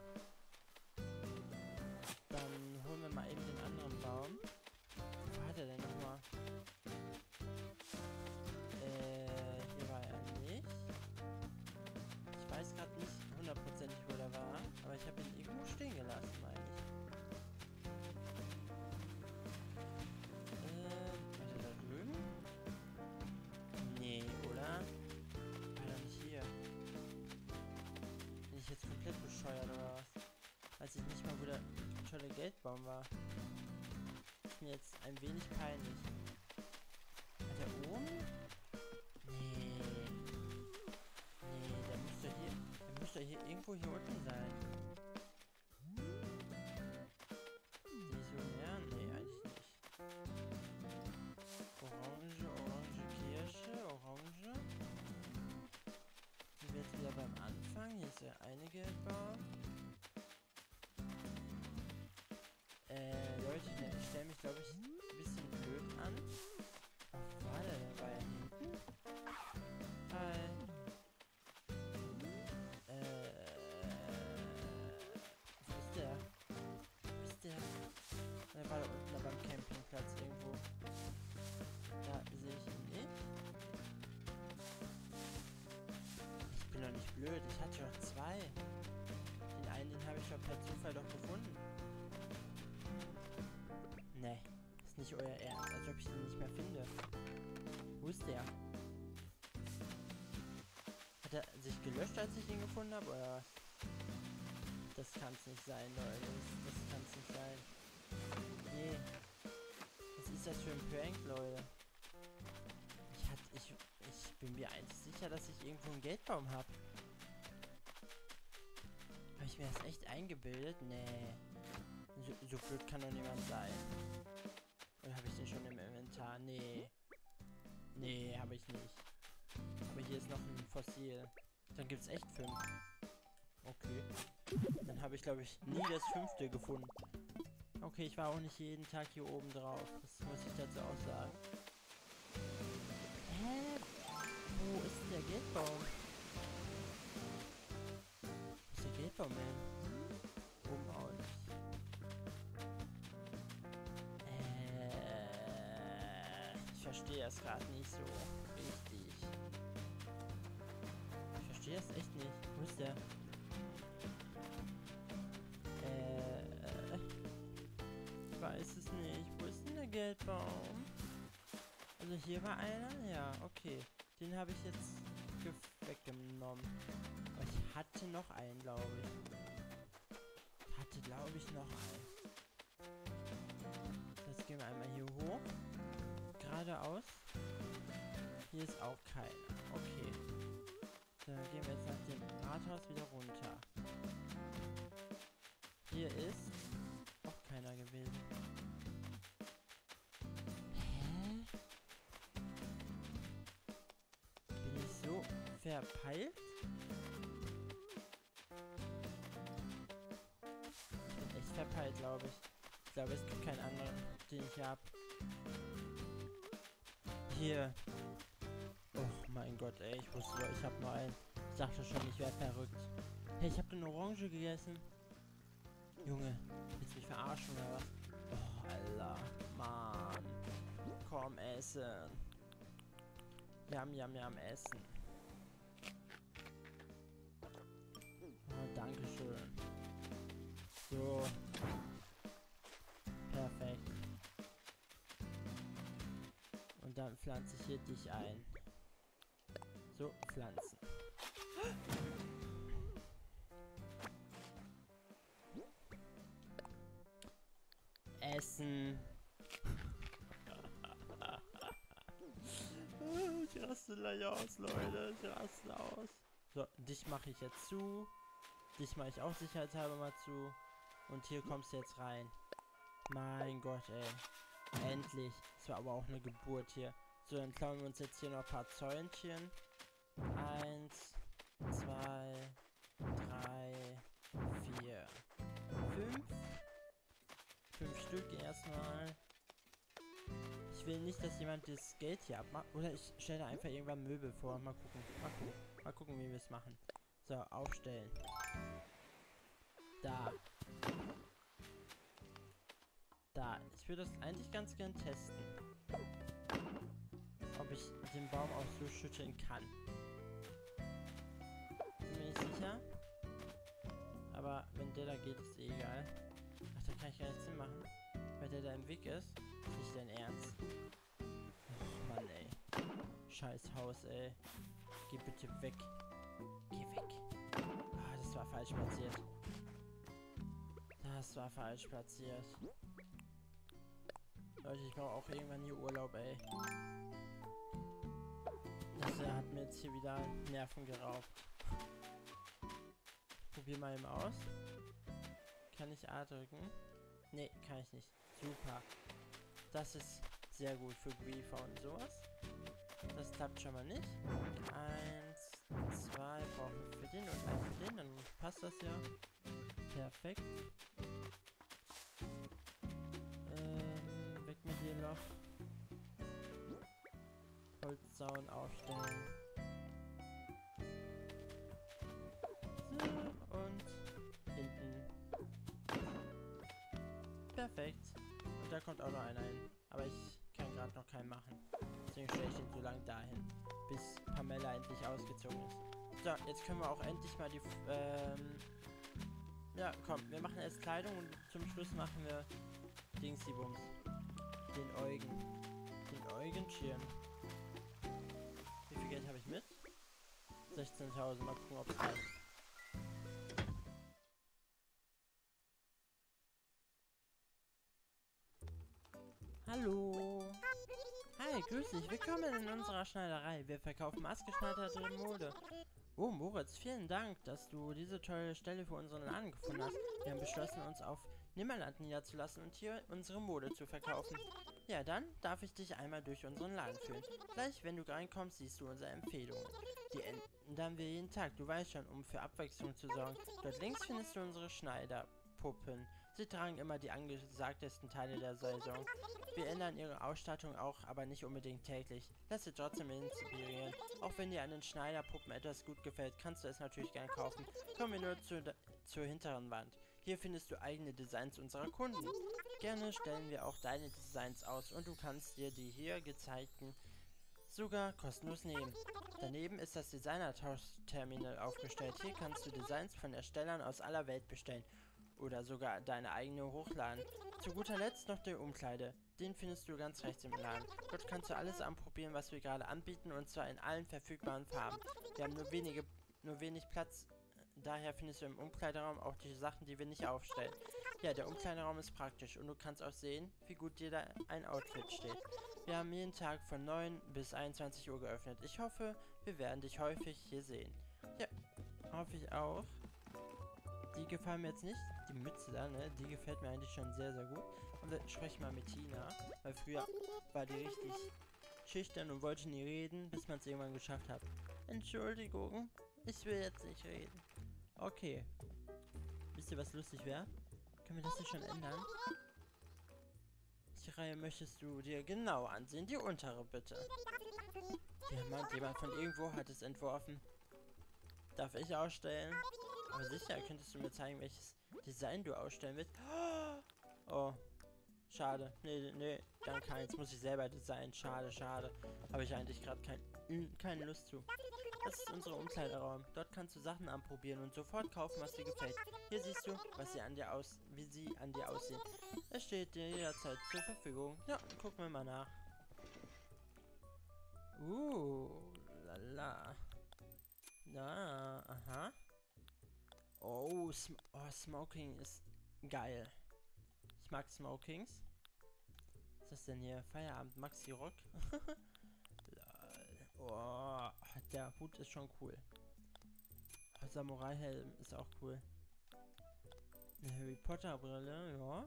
Dann holen wir mal eben den anderen Baum. Wo hat er denn nochmal? Hier war er nicht. Ich weiß gerade nicht hundertprozentig, wo der war. Aber ich habe ihn irgendwo stehen gelassen, meine ich. Warte, da drüben? Nee, oder? War er nicht hier? Bin ich jetzt komplett bescheuert oder was? Weiß ich nicht mal, wo der tolle Geldbaum war. Ist mir jetzt ein wenig peinlich. Hat der oben? Nee, der müsste hier irgendwo hier unten sein. Visionär? Nee, eigentlich nicht. Orange, Kirsche, Orange. Sind wir jetzt wieder beim Anfang? Hier ist der eine Geldbaum. Leute, ich stelle mich, glaube ich, ein bisschen blöd an. Wo war der denn? War er hinten? Hi. Wo ist der? Der war da unten beim Campingplatz irgendwo. Da sehe ich ihn nicht. Ich bin doch nicht blöd, ich hatte doch 2. Den einen, den habe ich doch per Zufall doch gefunden. Nee, ist nicht euer Ernst, als ob ich den nicht mehr finde. Wo ist der? Hat er sich gelöscht, als ich ihn gefunden habe, oder was? Das kann es nicht sein, Leute. Das kann es nicht sein. Nee. ist das für ein Prank, Leute? Ich bin mir eigentlich sicher, dass ich irgendwo einen Geldbaum habe. Habe ich mir das echt eingebildet? Nee. So blöd kann doch niemand sein. Oder habe ich den schon im Inventar? Nee. Nee, habe ich nicht. Aber hier ist noch ein Fossil. Dann gibt es echt 5. Okay. Dann habe ich, glaube ich, nie das 5. gefunden. Okay, ich war auch nicht jeden Tag hier oben drauf. Das muss ich dazu auch sagen. Hä? Wo ist der Geldbaum? Wo ist der Geldbaum hin? Oben auch nicht. Ich verstehe es gerade nicht so richtig. Ich verstehe es echt nicht. Wo ist der? Ich weiß es nicht. Wo ist denn der Geldbaum? Also hier war einer? Ja, okay. Den habe ich jetzt weggenommen. Aber ich hatte noch einen, glaube ich. Ich hatte, glaube ich, noch einen. Jetzt gehen wir einmal hier hoch. Geradeaus. Hier ist auch keiner. Okay. So, dann gehen wir jetzt nach dem Rathaus wieder runter. Hier ist auch keiner gewesen. Hä? Bin ich so verpeilt? Ich bin echt verpeilt, glaube ich. Ich glaube, es gibt keinen anderen, den ich habe. Hier. Oh mein Gott, ey. Ich wusste doch, ich habe nur einen. Ich dachte schon, ich wäre verrückt. Hey, ich habe eine Orange gegessen. Junge, willst du mich verarschen oder was? Oh, Alter. Mann. Komm, essen. Jam, jam, jam, essen. Oh, dankeschön. So. Perfekt. Und dann pflanze ich hier dich ein. So, pflanzen. Essen. Ich raste gleich aus, Leute. Ich raste aus. So, dich mache ich jetzt zu. Dich mache ich auch sicherheitshalber mal zu. Und hier kommst du jetzt rein. Mein Gott, ey. Endlich. Das war aber auch eine Geburt hier. So, dann klauen wir uns jetzt hier noch ein paar Zäunchen. 1, 2, 3, 4, 5. 5 Stück erstmal. Ich will nicht, dass jemand das Geld hier abmacht. Oder ich stelle einfach irgendwann Möbel vor. Mal gucken. Mal gucken, wie wir es machen. So, aufstellen. Da. Da. Ich würde das eigentlich ganz gern testen. Ob ich den Baum auch so schütteln kann. Bin mir nicht sicher. Aber wenn der da geht, ist eh egal. Ach, da kann ich gar nichts hinmachen. Weil der da im Weg ist. Ist nicht dein Ernst. Ach, Mann, ey. Scheiß Haus, ey. Geh bitte weg. Geh weg. Ah, das war falsch platziert. Das war falsch platziert. Leute, ich brauche auch irgendwann hier Urlaub, ey. Das hat mir jetzt hier wieder Nerven geraubt. Probier mal eben aus. Kann ich A drücken? Ne, kann ich nicht. Super. Das ist sehr gut für Griefer und sowas. Das klappt schon mal nicht. 1, 2 brauchen wir für den und 1 für den. Dann passt das ja. Perfekt. Weg mit dem Loch. Holzzaun aufstellen. So, und hinten. Perfekt. Und da kommt auch noch einer hin. Aber ich kann gerade noch keinen machen. Deswegen stelle ich den so lange dahin, bis Pamela endlich ausgezogen ist. So, jetzt können wir auch endlich mal die... ja, komm, wir machen erst Kleidung und zum Schluss machen wir Dingsy-Bums. Den Eugen. Den Eugenschirm. Wie viel Geld habe ich mit? 16.000. Mal gucken, ob es reicht. Hallo. Hi, grüß dich. Willkommen in unserer Schneiderei. Wir verkaufen maßgeschneiderte Mode. Oh, Moritz, vielen Dank, dass du diese tolle Stelle für unseren Laden gefunden hast. Wir haben beschlossen, uns auf Nimmerland niederzulassen und hier unsere Mode zu verkaufen. Ja, dann darf ich dich einmal durch unseren Laden führen. Gleich, wenn du reinkommst, siehst du unsere Empfehlungen. Die ändern wir jeden Tag, du weißt schon, um für Abwechslung zu sorgen. Dort links findest du unsere Schneiderpuppen. Sie tragen immer die angesagtesten Teile der Saison. Wir ändern ihre Ausstattung auch, aber nicht unbedingt täglich. Lass dir trotzdem inspirieren. Auch wenn dir an den Schneiderpuppen etwas gut gefällt, kannst du es natürlich gern kaufen. Kommen wir nur zur hinteren Wand. Hier findest du eigene Designs unserer Kunden. Gerne stellen wir auch deine Designs aus und du kannst dir die hier gezeigten sogar kostenlos nehmen. Daneben ist das Designer-Tausch-Terminal aufgestellt. Hier kannst du Designs von Erstellern aus aller Welt bestellen oder sogar deine eigene hochladen. Zu guter Letzt noch die Umkleide. Den findest du ganz rechts im Laden. Dort kannst du alles anprobieren, was wir gerade anbieten, und zwar in allen verfügbaren Farben. Wir haben nur wenig Platz, daher findest du im Umkleideraum auch die Sachen, die wir nicht aufstellen. Ja, der Umkleideraum ist praktisch und du kannst auch sehen, wie gut dir da ein Outfit steht. Wir haben jeden Tag von 9 bis 21 Uhr geöffnet. Ich hoffe, wir werden dich häufig hier sehen. Ja, hoffe ich auch. Die gefallen mir jetzt nicht. Die Mütze da, ne? Die gefällt mir eigentlich schon sehr, sehr gut. Und dann spreche ich mal mit Tina. Weil früher war die richtig schüchtern und wollte nie reden, bis man es irgendwann geschafft hat. Entschuldigung, ich will jetzt nicht reden. Okay. Wisst ihr, was lustig wäre? Können wir das hier schon ändern? Die Reihe möchtest du dir genau ansehen. Die untere, bitte. Jemand von irgendwo hat es entworfen. Darf ich ausstellen? Aber sicher, könntest du mir zeigen, welches Design du ausstellen willst? Oh, schade. Nee, dann keins. Muss ich selber designen. Schade, schade. Habe ich eigentlich gerade keine Lust zu. Das ist unser Umkleideraum. Dort kannst du Sachen anprobieren und sofort kaufen, was dir gefällt. Hier siehst du, wie sie an dir aussehen. Es steht dir jederzeit zur Verfügung. Ja, gucken wir mal nach. Lala. Na, aha. Oh, Smoking ist geil. Ich mag Smokings. Was ist das denn hier? Feierabend Maxi Rock? Oh, der Hut ist schon cool. Samurai-Helm ist auch cool. Eine Harry Potter-Brille, ja.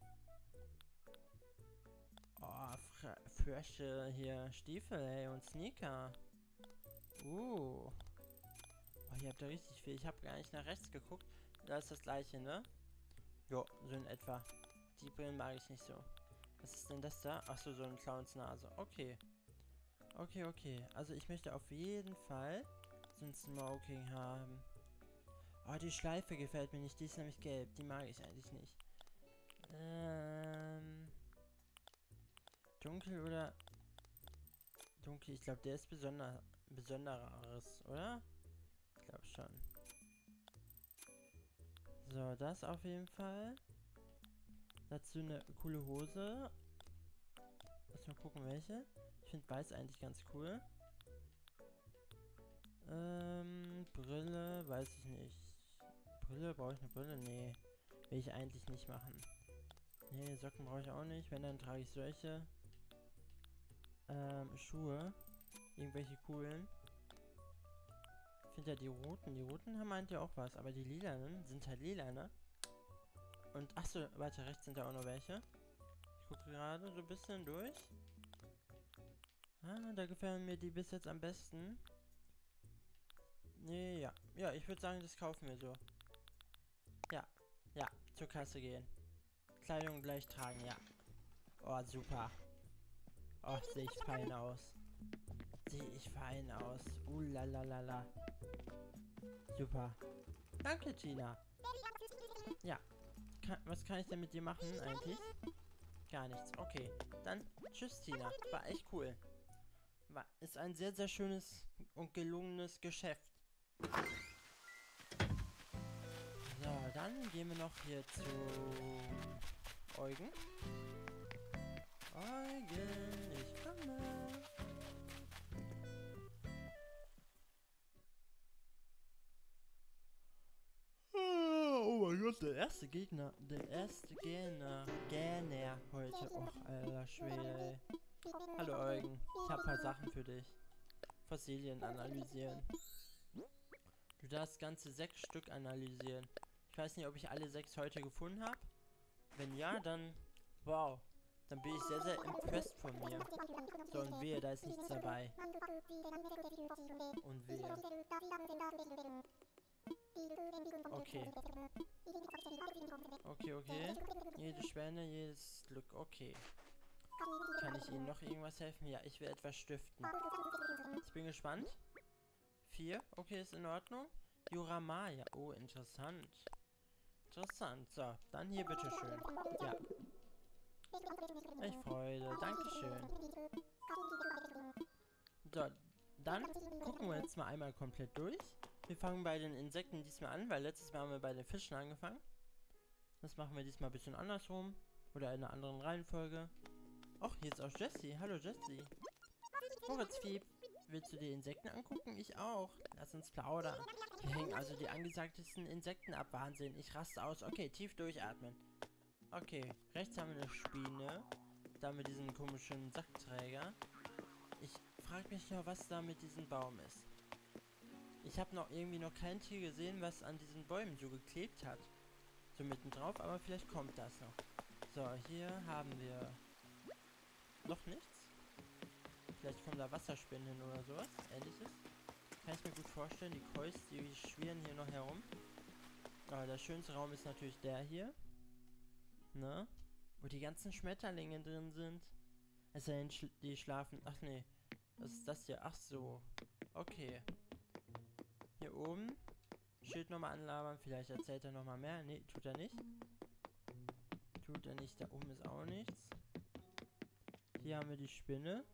Oh, frische hier Stiefel, ey, und Sneaker. Oh, hier habt ihr richtig viel. Ich habe gar nicht nach rechts geguckt. Da ist das gleiche, ne? Jo, so in etwa. Die Brillen mag ich nicht so. Was ist denn das da? Achso, so eine Clownsnase. Okay. Okay. Also ich möchte auf jeden Fall so ein Smoking haben. Oh, die Schleife gefällt mir nicht. Die ist nämlich gelb. Die mag ich eigentlich nicht. Dunkel oder... Dunkel, ich glaube, der ist besondereres, oder? Ich glaube schon. So, das auf jeden Fall. Dazu eine coole Hose. Lass mal gucken, welche. Ich finde weiß eigentlich ganz cool. Brille, weiß ich nicht. Brille, brauche ich eine Brille? Nee. Will ich eigentlich nicht machen. Nee, Socken brauche ich auch nicht. Wenn, dann trage ich solche. Schuhe. Irgendwelche coolen. Ich finde ja die roten haben meint ja auch was. Aber die lilanen sind halt lila, ne? Und, achso, weiter rechts sind ja auch noch welche. Ich gucke gerade so ein bisschen durch. Ah, da gefallen mir die bis jetzt am besten. Nee, ja. Ja, ich würde sagen, das kaufen wir so. Ja, zur Kasse gehen. Kleidung gleich tragen, ja. Oh, super. Oh, sehe ich fein aus. Lalalala. Super. Danke, Tina. Ja. Was kann ich denn mit dir machen eigentlich? Gar nichts. Okay. Dann tschüss, Tina. War echt cool. Ist ein sehr, sehr schönes und gelungenes Geschäft. So, dann gehen wir noch hier zu Eugen. Eugen, ich komme. Oh mein Gott, der erste Gegner. Der erste Gegner heute. Och, alter Schwede, ey. Hallo Eugen, ich hab ein paar Sachen für dich. Fossilien analysieren. Du darfst ganze 6 Stück analysieren. Ich weiß nicht, ob ich alle 6 heute gefunden habe. Wenn ja, dann... Wow. Dann bin ich sehr, sehr impressed von mir. So, und wehe, da ist nichts dabei. Und wehe. Okay. Okay. Jede Schwäne, jedes Glück. Okay. Kann ich Ihnen noch irgendwas helfen? Ja, ich will etwas stiften. Ich bin gespannt. 4. Okay, ist in Ordnung. Juramaya. Oh, interessant. Interessant. So, dann hier bitteschön. Ja. Ich Freude. Dankeschön. So, dann gucken wir jetzt mal einmal komplett durch. Wir fangen bei den Insekten diesmal an, weil letztes Mal haben wir bei den Fischen angefangen. Das machen wir diesmal ein bisschen andersrum. Oder in einer anderen Reihenfolge. Och, hier ist auch Jessie. Hallo Jessie. Moritzvieh, willst du die Insekten angucken? Ich auch. Lass uns plaudern. Hier hängen also die angesagtesten Insekten ab. Wahnsinn, ich raste aus. Okay, tief durchatmen. Okay, rechts haben wir eine Spinne. Da haben wir diesen komischen Sackträger. Ich frage mich noch, was da mit diesem Baum ist. Ich habe irgendwie noch kein Tier gesehen, was an diesen Bäumen so geklebt hat. So mitten drauf, aber vielleicht kommt das noch. So, hier haben wir noch nichts. Vielleicht kommen da Wasserspinnen hin oder sowas, ähnliches. Kann ich mir gut vorstellen, die Kois, die schwirren hier noch herum. Aber der schönste Raum ist natürlich der hier. Ne? Wo die ganzen Schmetterlinge drin sind. Es sei denn, die schlafen... Ach nee, was ist das hier? Ach so. Okay. Hier oben. Schild nochmal anlabern. Vielleicht erzählt er nochmal mehr. Nee, tut er nicht. Tut er nicht. Da oben ist auch nichts. Hier haben wir die Spinne.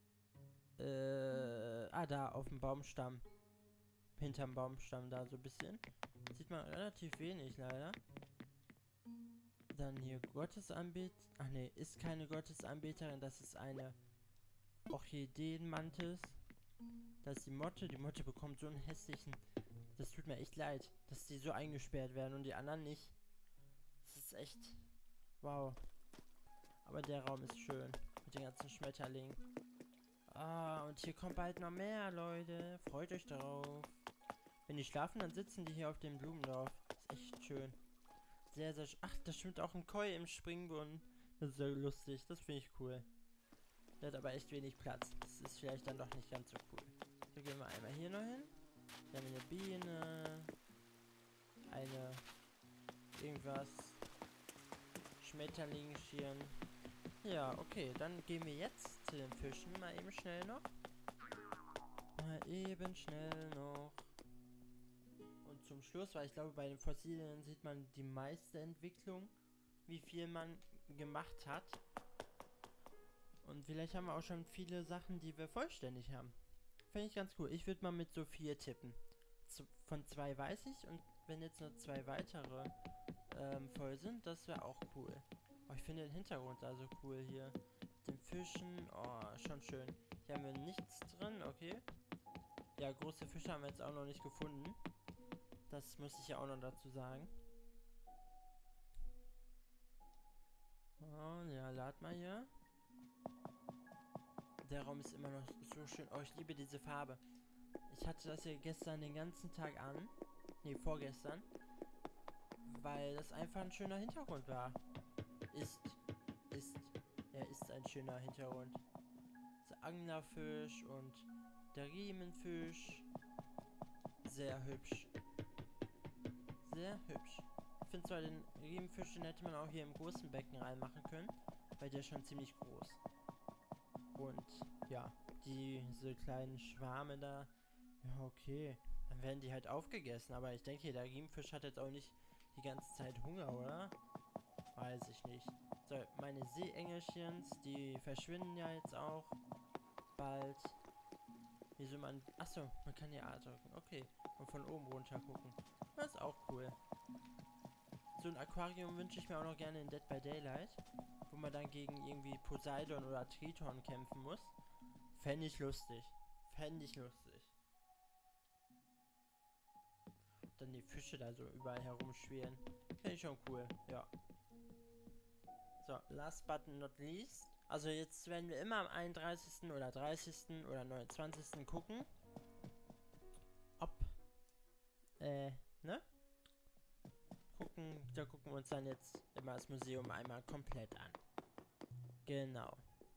Da auf dem Baumstamm. Hinterm Baumstamm da so ein bisschen. Sieht man relativ wenig leider. Dann hier Ach nee, ist keine Gottesanbeterin. Das ist eine Orchideenmantis. Das ist die Motte. Die Motte bekommt so einen hässlichen... Das tut mir echt leid, dass die so eingesperrt werden und die anderen nicht. Das ist echt... Wow. Aber der Raum ist schön. Mit den ganzen Schmetterlingen. Ah, und hier kommt bald noch mehr, Leute. Freut euch darauf. Wenn die schlafen, dann sitzen die hier auf dem Blumendorf. Ist echt schön. Sehr, sehr... Ach, da schwimmt auch ein Koi im Springbrunnen. Das ist sehr lustig. Das finde ich cool. Der hat aber echt wenig Platz. Das ist vielleicht dann doch nicht ganz so cool. So, gehen wir einmal hier noch hin. Hier haben wir eine Biene. Eine... Irgendwas. Schmetterlingschirn. Ja, okay. Dann gehen wir jetzt zu den Fischen. Mal eben schnell noch. Und zum Schluss, weil ich glaube, bei den Fossilien sieht man die meiste Entwicklung. Wie viel man gemacht hat. Und vielleicht haben wir auch schon viele Sachen, die wir vollständig haben. Finde ich ganz cool. Ich würde mal mit so 4 tippen. Von 2 weiß ich. Und wenn jetzt nur 2 weitere voll sind, das wäre auch cool. Oh, ich finde den Hintergrund da so cool hier. Mit den Fischen. Oh, schon schön. Hier haben wir nichts drin, okay. Ja, große Fische haben wir jetzt auch noch nicht gefunden. Das muss ich ja auch noch dazu sagen. Oh, ja, lad mal hier. Der Raum ist immer noch so schön. Oh, ich liebe diese Farbe. Ich hatte das hier gestern den ganzen Tag an. Ne, vorgestern. Weil das einfach ein schöner Hintergrund war. Er ist ein schöner Hintergrund. Der Anglerfisch und der Riemenfisch. Sehr hübsch. Sehr hübsch. Ich finde zwar den Riemenfisch, den hätte man auch hier im großen Becken reinmachen können. Weil der ist schon ziemlich groß. Und ja, diese kleinen Schwame da. Ja, okay. Dann werden die halt aufgegessen. Aber ich denke, der Riemenfisch hat jetzt auch nicht die ganze Zeit Hunger, oder? Weiß ich nicht. So, meine Seeengelchens, die verschwinden ja jetzt auch bald. Wieso man... Achso, man kann hier A drücken. Okay. Und von oben runter gucken. Das ist auch cool. So ein Aquarium wünsche ich mir auch noch gerne in Dead by Daylight. Wo man dann gegen irgendwie Poseidon oder Triton kämpfen muss. Fände ich lustig. dann die Fische da so überall herumschwirren. Finde ich schon cool, ja. So, last but not least. Also jetzt werden wir immer am 31. oder 30. oder 29. gucken. Ob, ne? Da gucken wir uns dann jetzt immer das Museum einmal komplett an. Genau.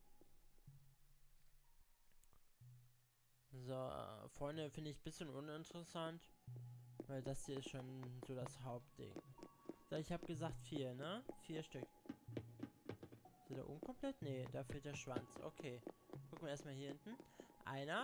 So, vorne finde ich ein bisschen uninteressant, weil das hier ist schon so das Hauptding. So, ich habe gesagt 4, ne? 4 Stück. Ist der unkomplett? Nee, da fehlt der Schwanz. Okay. Gucken wir erstmal hier hinten. Einer.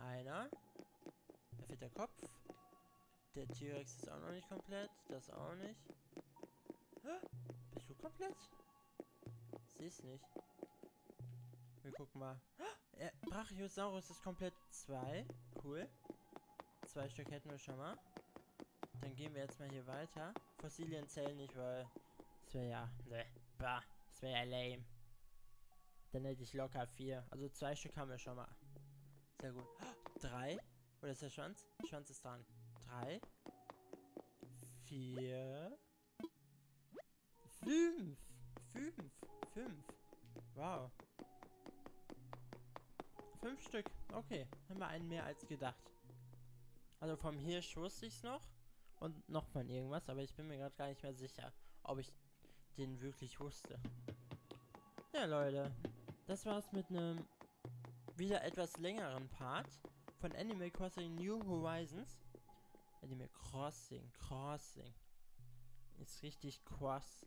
Da fehlt der Kopf. Der T-Rex ist auch noch nicht komplett. Das auch nicht. Hä? Bist du komplett? Sieh's nicht. Wir gucken mal. Brachiosaurus ist komplett 2. Cool. 2 Stück hätten wir schon mal. Dann gehen wir jetzt mal hier weiter. Fossilien zählen nicht, weil es wäre ja. Ne. Bah. Das wäre ja lame. Dann hätte ich locker 4. Also 2 Stück haben wir schon mal. Sehr gut. 3. Oder ist der Schwanz? Der Schwanz ist dran. 3. 4. 5. 5. Wow. 5 Stück. Okay. Haben wir einen mehr als gedacht. Also vom Hirsch wusste ich es noch. Und noch von irgendwas. Aber ich bin mir gerade gar nicht mehr sicher, ob ich den wirklich wusste. Ja, Leute. Das war's mit einem wieder etwas längeren Part von Animal Crossing New Horizons. Animal Crossing. Ist richtig krass.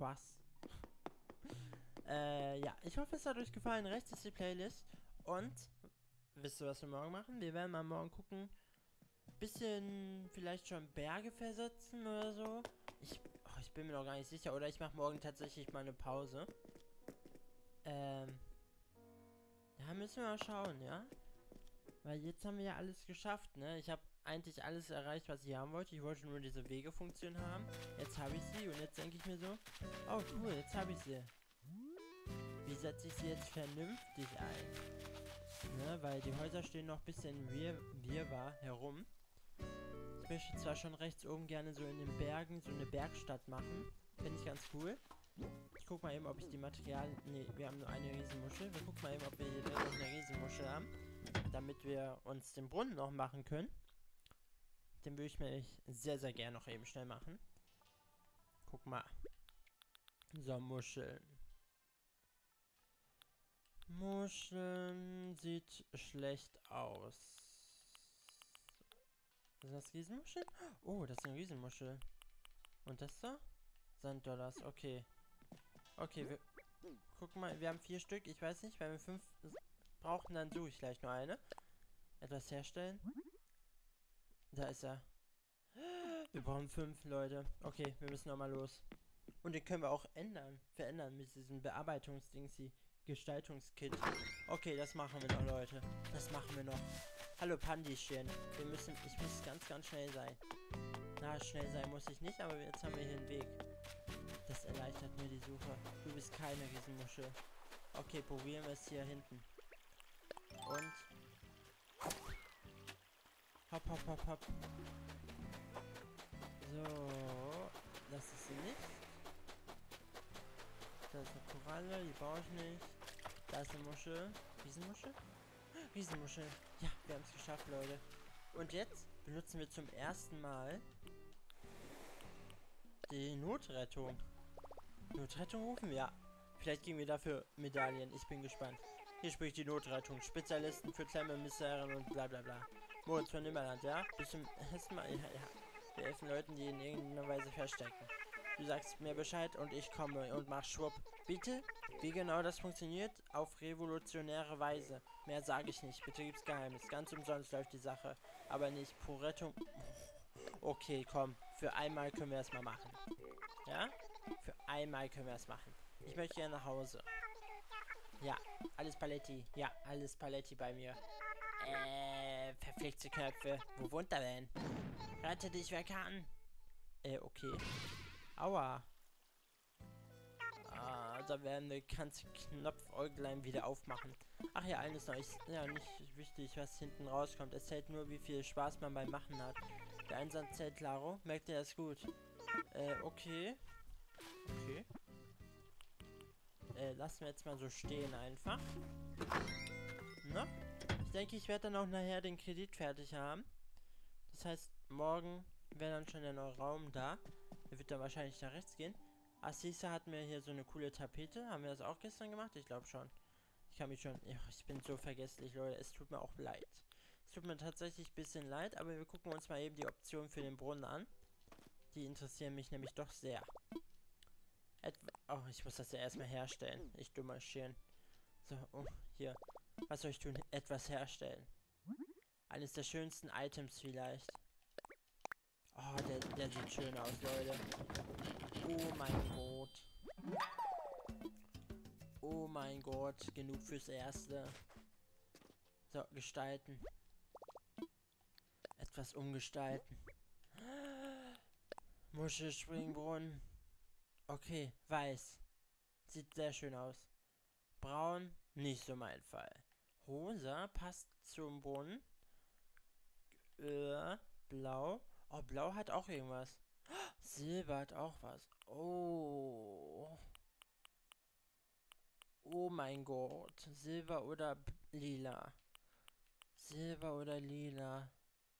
Ja, ich hoffe, es hat euch gefallen. Rechts ist die Playlist. Und, wisst ihr, was wir morgen machen? Wir werden mal morgen gucken. Bisschen vielleicht schon Berge versetzen oder so. Ich bin mir noch gar nicht sicher. Oder ich mache morgen tatsächlich mal eine Pause. Ja, müssen wir mal schauen, ja? Weil jetzt haben wir ja alles geschafft, ne? Ich habe eigentlich alles erreicht, was ich haben wollte. Ich wollte nur diese Wegefunktion haben. Jetzt habe ich sie und jetzt denke ich mir so, oh cool, jetzt habe ich sie. Wie setze ich sie jetzt vernünftig ein? Ne? Weil die Häuser stehen noch ein bisschen wirrwarr herum. Ich möchte zwar schon rechts oben gerne so in den Bergen so eine Bergstadt machen. Finde ich ganz cool. Ich guck mal eben, ob ich die Materialien... Ne, wir haben nur eine Riesenmuschel. Wir gucken mal eben, ob wir hier drin noch eine Riesenmuschel haben. Damit wir uns den Brunnen noch machen können. Den würde ich mir sehr, sehr gerne noch eben schnell machen. Guck mal. So, Muscheln. Muscheln sieht schlecht aus. Sind das Riesenmuscheln? Oh, das ist eine Riesenmuschel. Und das da? Sanddollars, okay. Okay, wir gucken mal, wir haben 4 Stück. Ich weiß nicht, wenn wir 5 brauchen, dann suche ich gleich nur eine. Etwas herstellen. Da ist er. Wir brauchen 5, Leute. Okay, wir müssen nochmal los. Und den können wir auch verändern mit diesem Bearbeitungsdingsi. Gestaltungskit. Okay, das machen wir noch, Leute. Das machen wir noch. Hallo Pandichen. Ich muss ganz, ganz schnell sein. Na, schnell sein muss ich nicht, aber jetzt haben wir hier einen Weg. Das erleichtert mir die Suche. Du bist keine Riesenmuschel. Okay, probieren wir es hier hinten. Und... Hopp. So. Das ist sie nicht. Da ist eine Koralle, die brauche ich nicht. Da ist eine Muschel. Riesenmuschel? Riesenmuschel. Ja, wir haben es geschafft, Leute. Und jetzt benutzen wir zum ersten Mal die Notrettung. Notrettung rufen? Ja. Vielleicht kriegen wir dafür Medaillen. Ich bin gespannt. Hier spricht die Notrettung. Spezialisten für Klemme, Misserien und bla bla bla. Moritz von Nimmerland, ja? Bis zum ersten Mal. Ja. Wir helfen Leuten, die in irgendeiner Weise verstecken. Du sagst mir Bescheid und ich komme und mach schwupp. Bitte? Wie genau das funktioniert? Auf revolutionäre Weise. Mehr sage ich nicht. Betriebsgeheimnis. Ganz umsonst läuft die Sache. Aber nicht pro Rettung. Okay, komm. Für einmal können wir es mal machen. Ja? Für einmal können wir es machen. Ich möchte gerne nach Hause. Ja, alles Paletti. Ja, alles Paletti bei mir. Verflixte Köpfe. Wo wohnt er denn? Rette dich, wer kann. Okay. Aua. Da werden wir ganz Knopfäuglein wieder aufmachen. Ach ja, eines noch. Ja, nicht wichtig, was hinten rauskommt. Es zählt nur, wie viel Spaß man beim Machen hat. Der Einsatz zählt, klaro. Merkt ihr das gut? Okay. Okay. Lassen wir jetzt mal so stehen einfach. Na? Ich denke, ich werde dann auch nachher den Kredit fertig haben. Das heißt, morgen wäre dann schon der neue Raum da. Der wird dann wahrscheinlich nach rechts gehen. Assisa hat mir hier so eine coole Tapete. Haben wir das auch gestern gemacht? Ich glaube schon. Ich kann mich schon... Ja, ich bin so vergesslich, Leute. Es tut mir auch leid. Es tut mir tatsächlich ein bisschen leid, aber wir gucken uns mal eben die Optionen für den Brunnen an. Die interessieren mich nämlich doch sehr. Oh, ich muss das ja erstmal herstellen. Ich dummer Schirn. So, oh, hier. Was soll ich tun? Etwas herstellen. Eines der schönsten Items vielleicht. Oh, der sieht schön aus, Leute. Oh mein Gott. Oh mein Gott. Genug fürs Erste. So, gestalten. Etwas umgestalten. Muschelspringbrunnen. Okay, weiß. Sieht sehr schön aus. Braun, nicht so mein Fall. Rosa passt zum Brunnen. Blau. Oh, Blau hat auch irgendwas. Silber hat auch was. Oh. Oh mein Gott. Silber oder lila? Silber oder lila?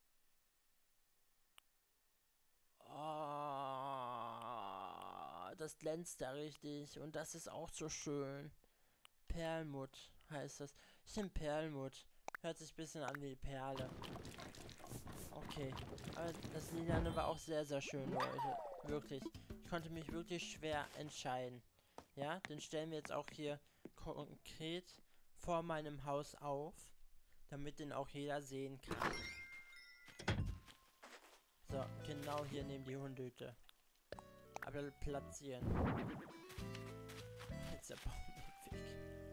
Oh, das glänzt da richtig. Und das ist auch so schön. Perlmutt heißt das. Ich nehme Perlmutt. Hört sich ein bisschen an wie Perle. Okay. Aber das Lilane war auch sehr, sehr schön, Leute. Wirklich. Ich konnte mich wirklich schwer entscheiden. Ja, den stellen wir jetzt auch hier konkret vor meinem Haus auf, damit den auch jeder sehen kann. So, genau hier neben die Hundehütte. Aber platzieren. Jetzt der Baum im Weg.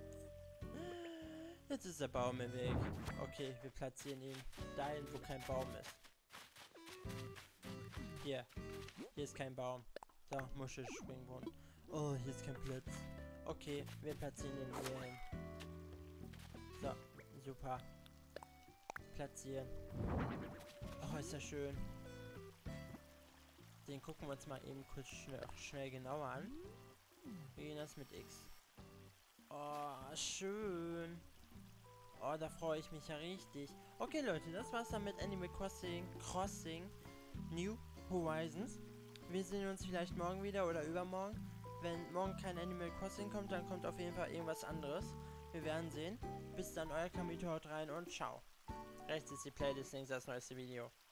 Jetzt ist der Baum im Weg. Okay, wir platzieren ihn dahin, wo kein Baum ist. Hier. Hier ist kein Baum. So, Muschelspringbrunnen. Oh, hier ist kein Platz. Okay, wir platzieren den hier hin. So, super. Platzieren. Oh, ist ja schön. Den gucken wir uns mal eben kurz schnell genauer an. Wie geht das mit X? Oh, schön. Oh, da freue ich mich ja richtig. Okay, Leute, das war's dann mit Animal Crossing New Horizons. Wir sehen uns vielleicht morgen wieder oder übermorgen. Wenn morgen kein Animal Crossing kommt, dann kommt auf jeden Fall irgendwas anderes. Wir werden sehen. Bis dann, euer Kamito, haut rein und ciao. Rechts ist die Playlist, links das neueste Video.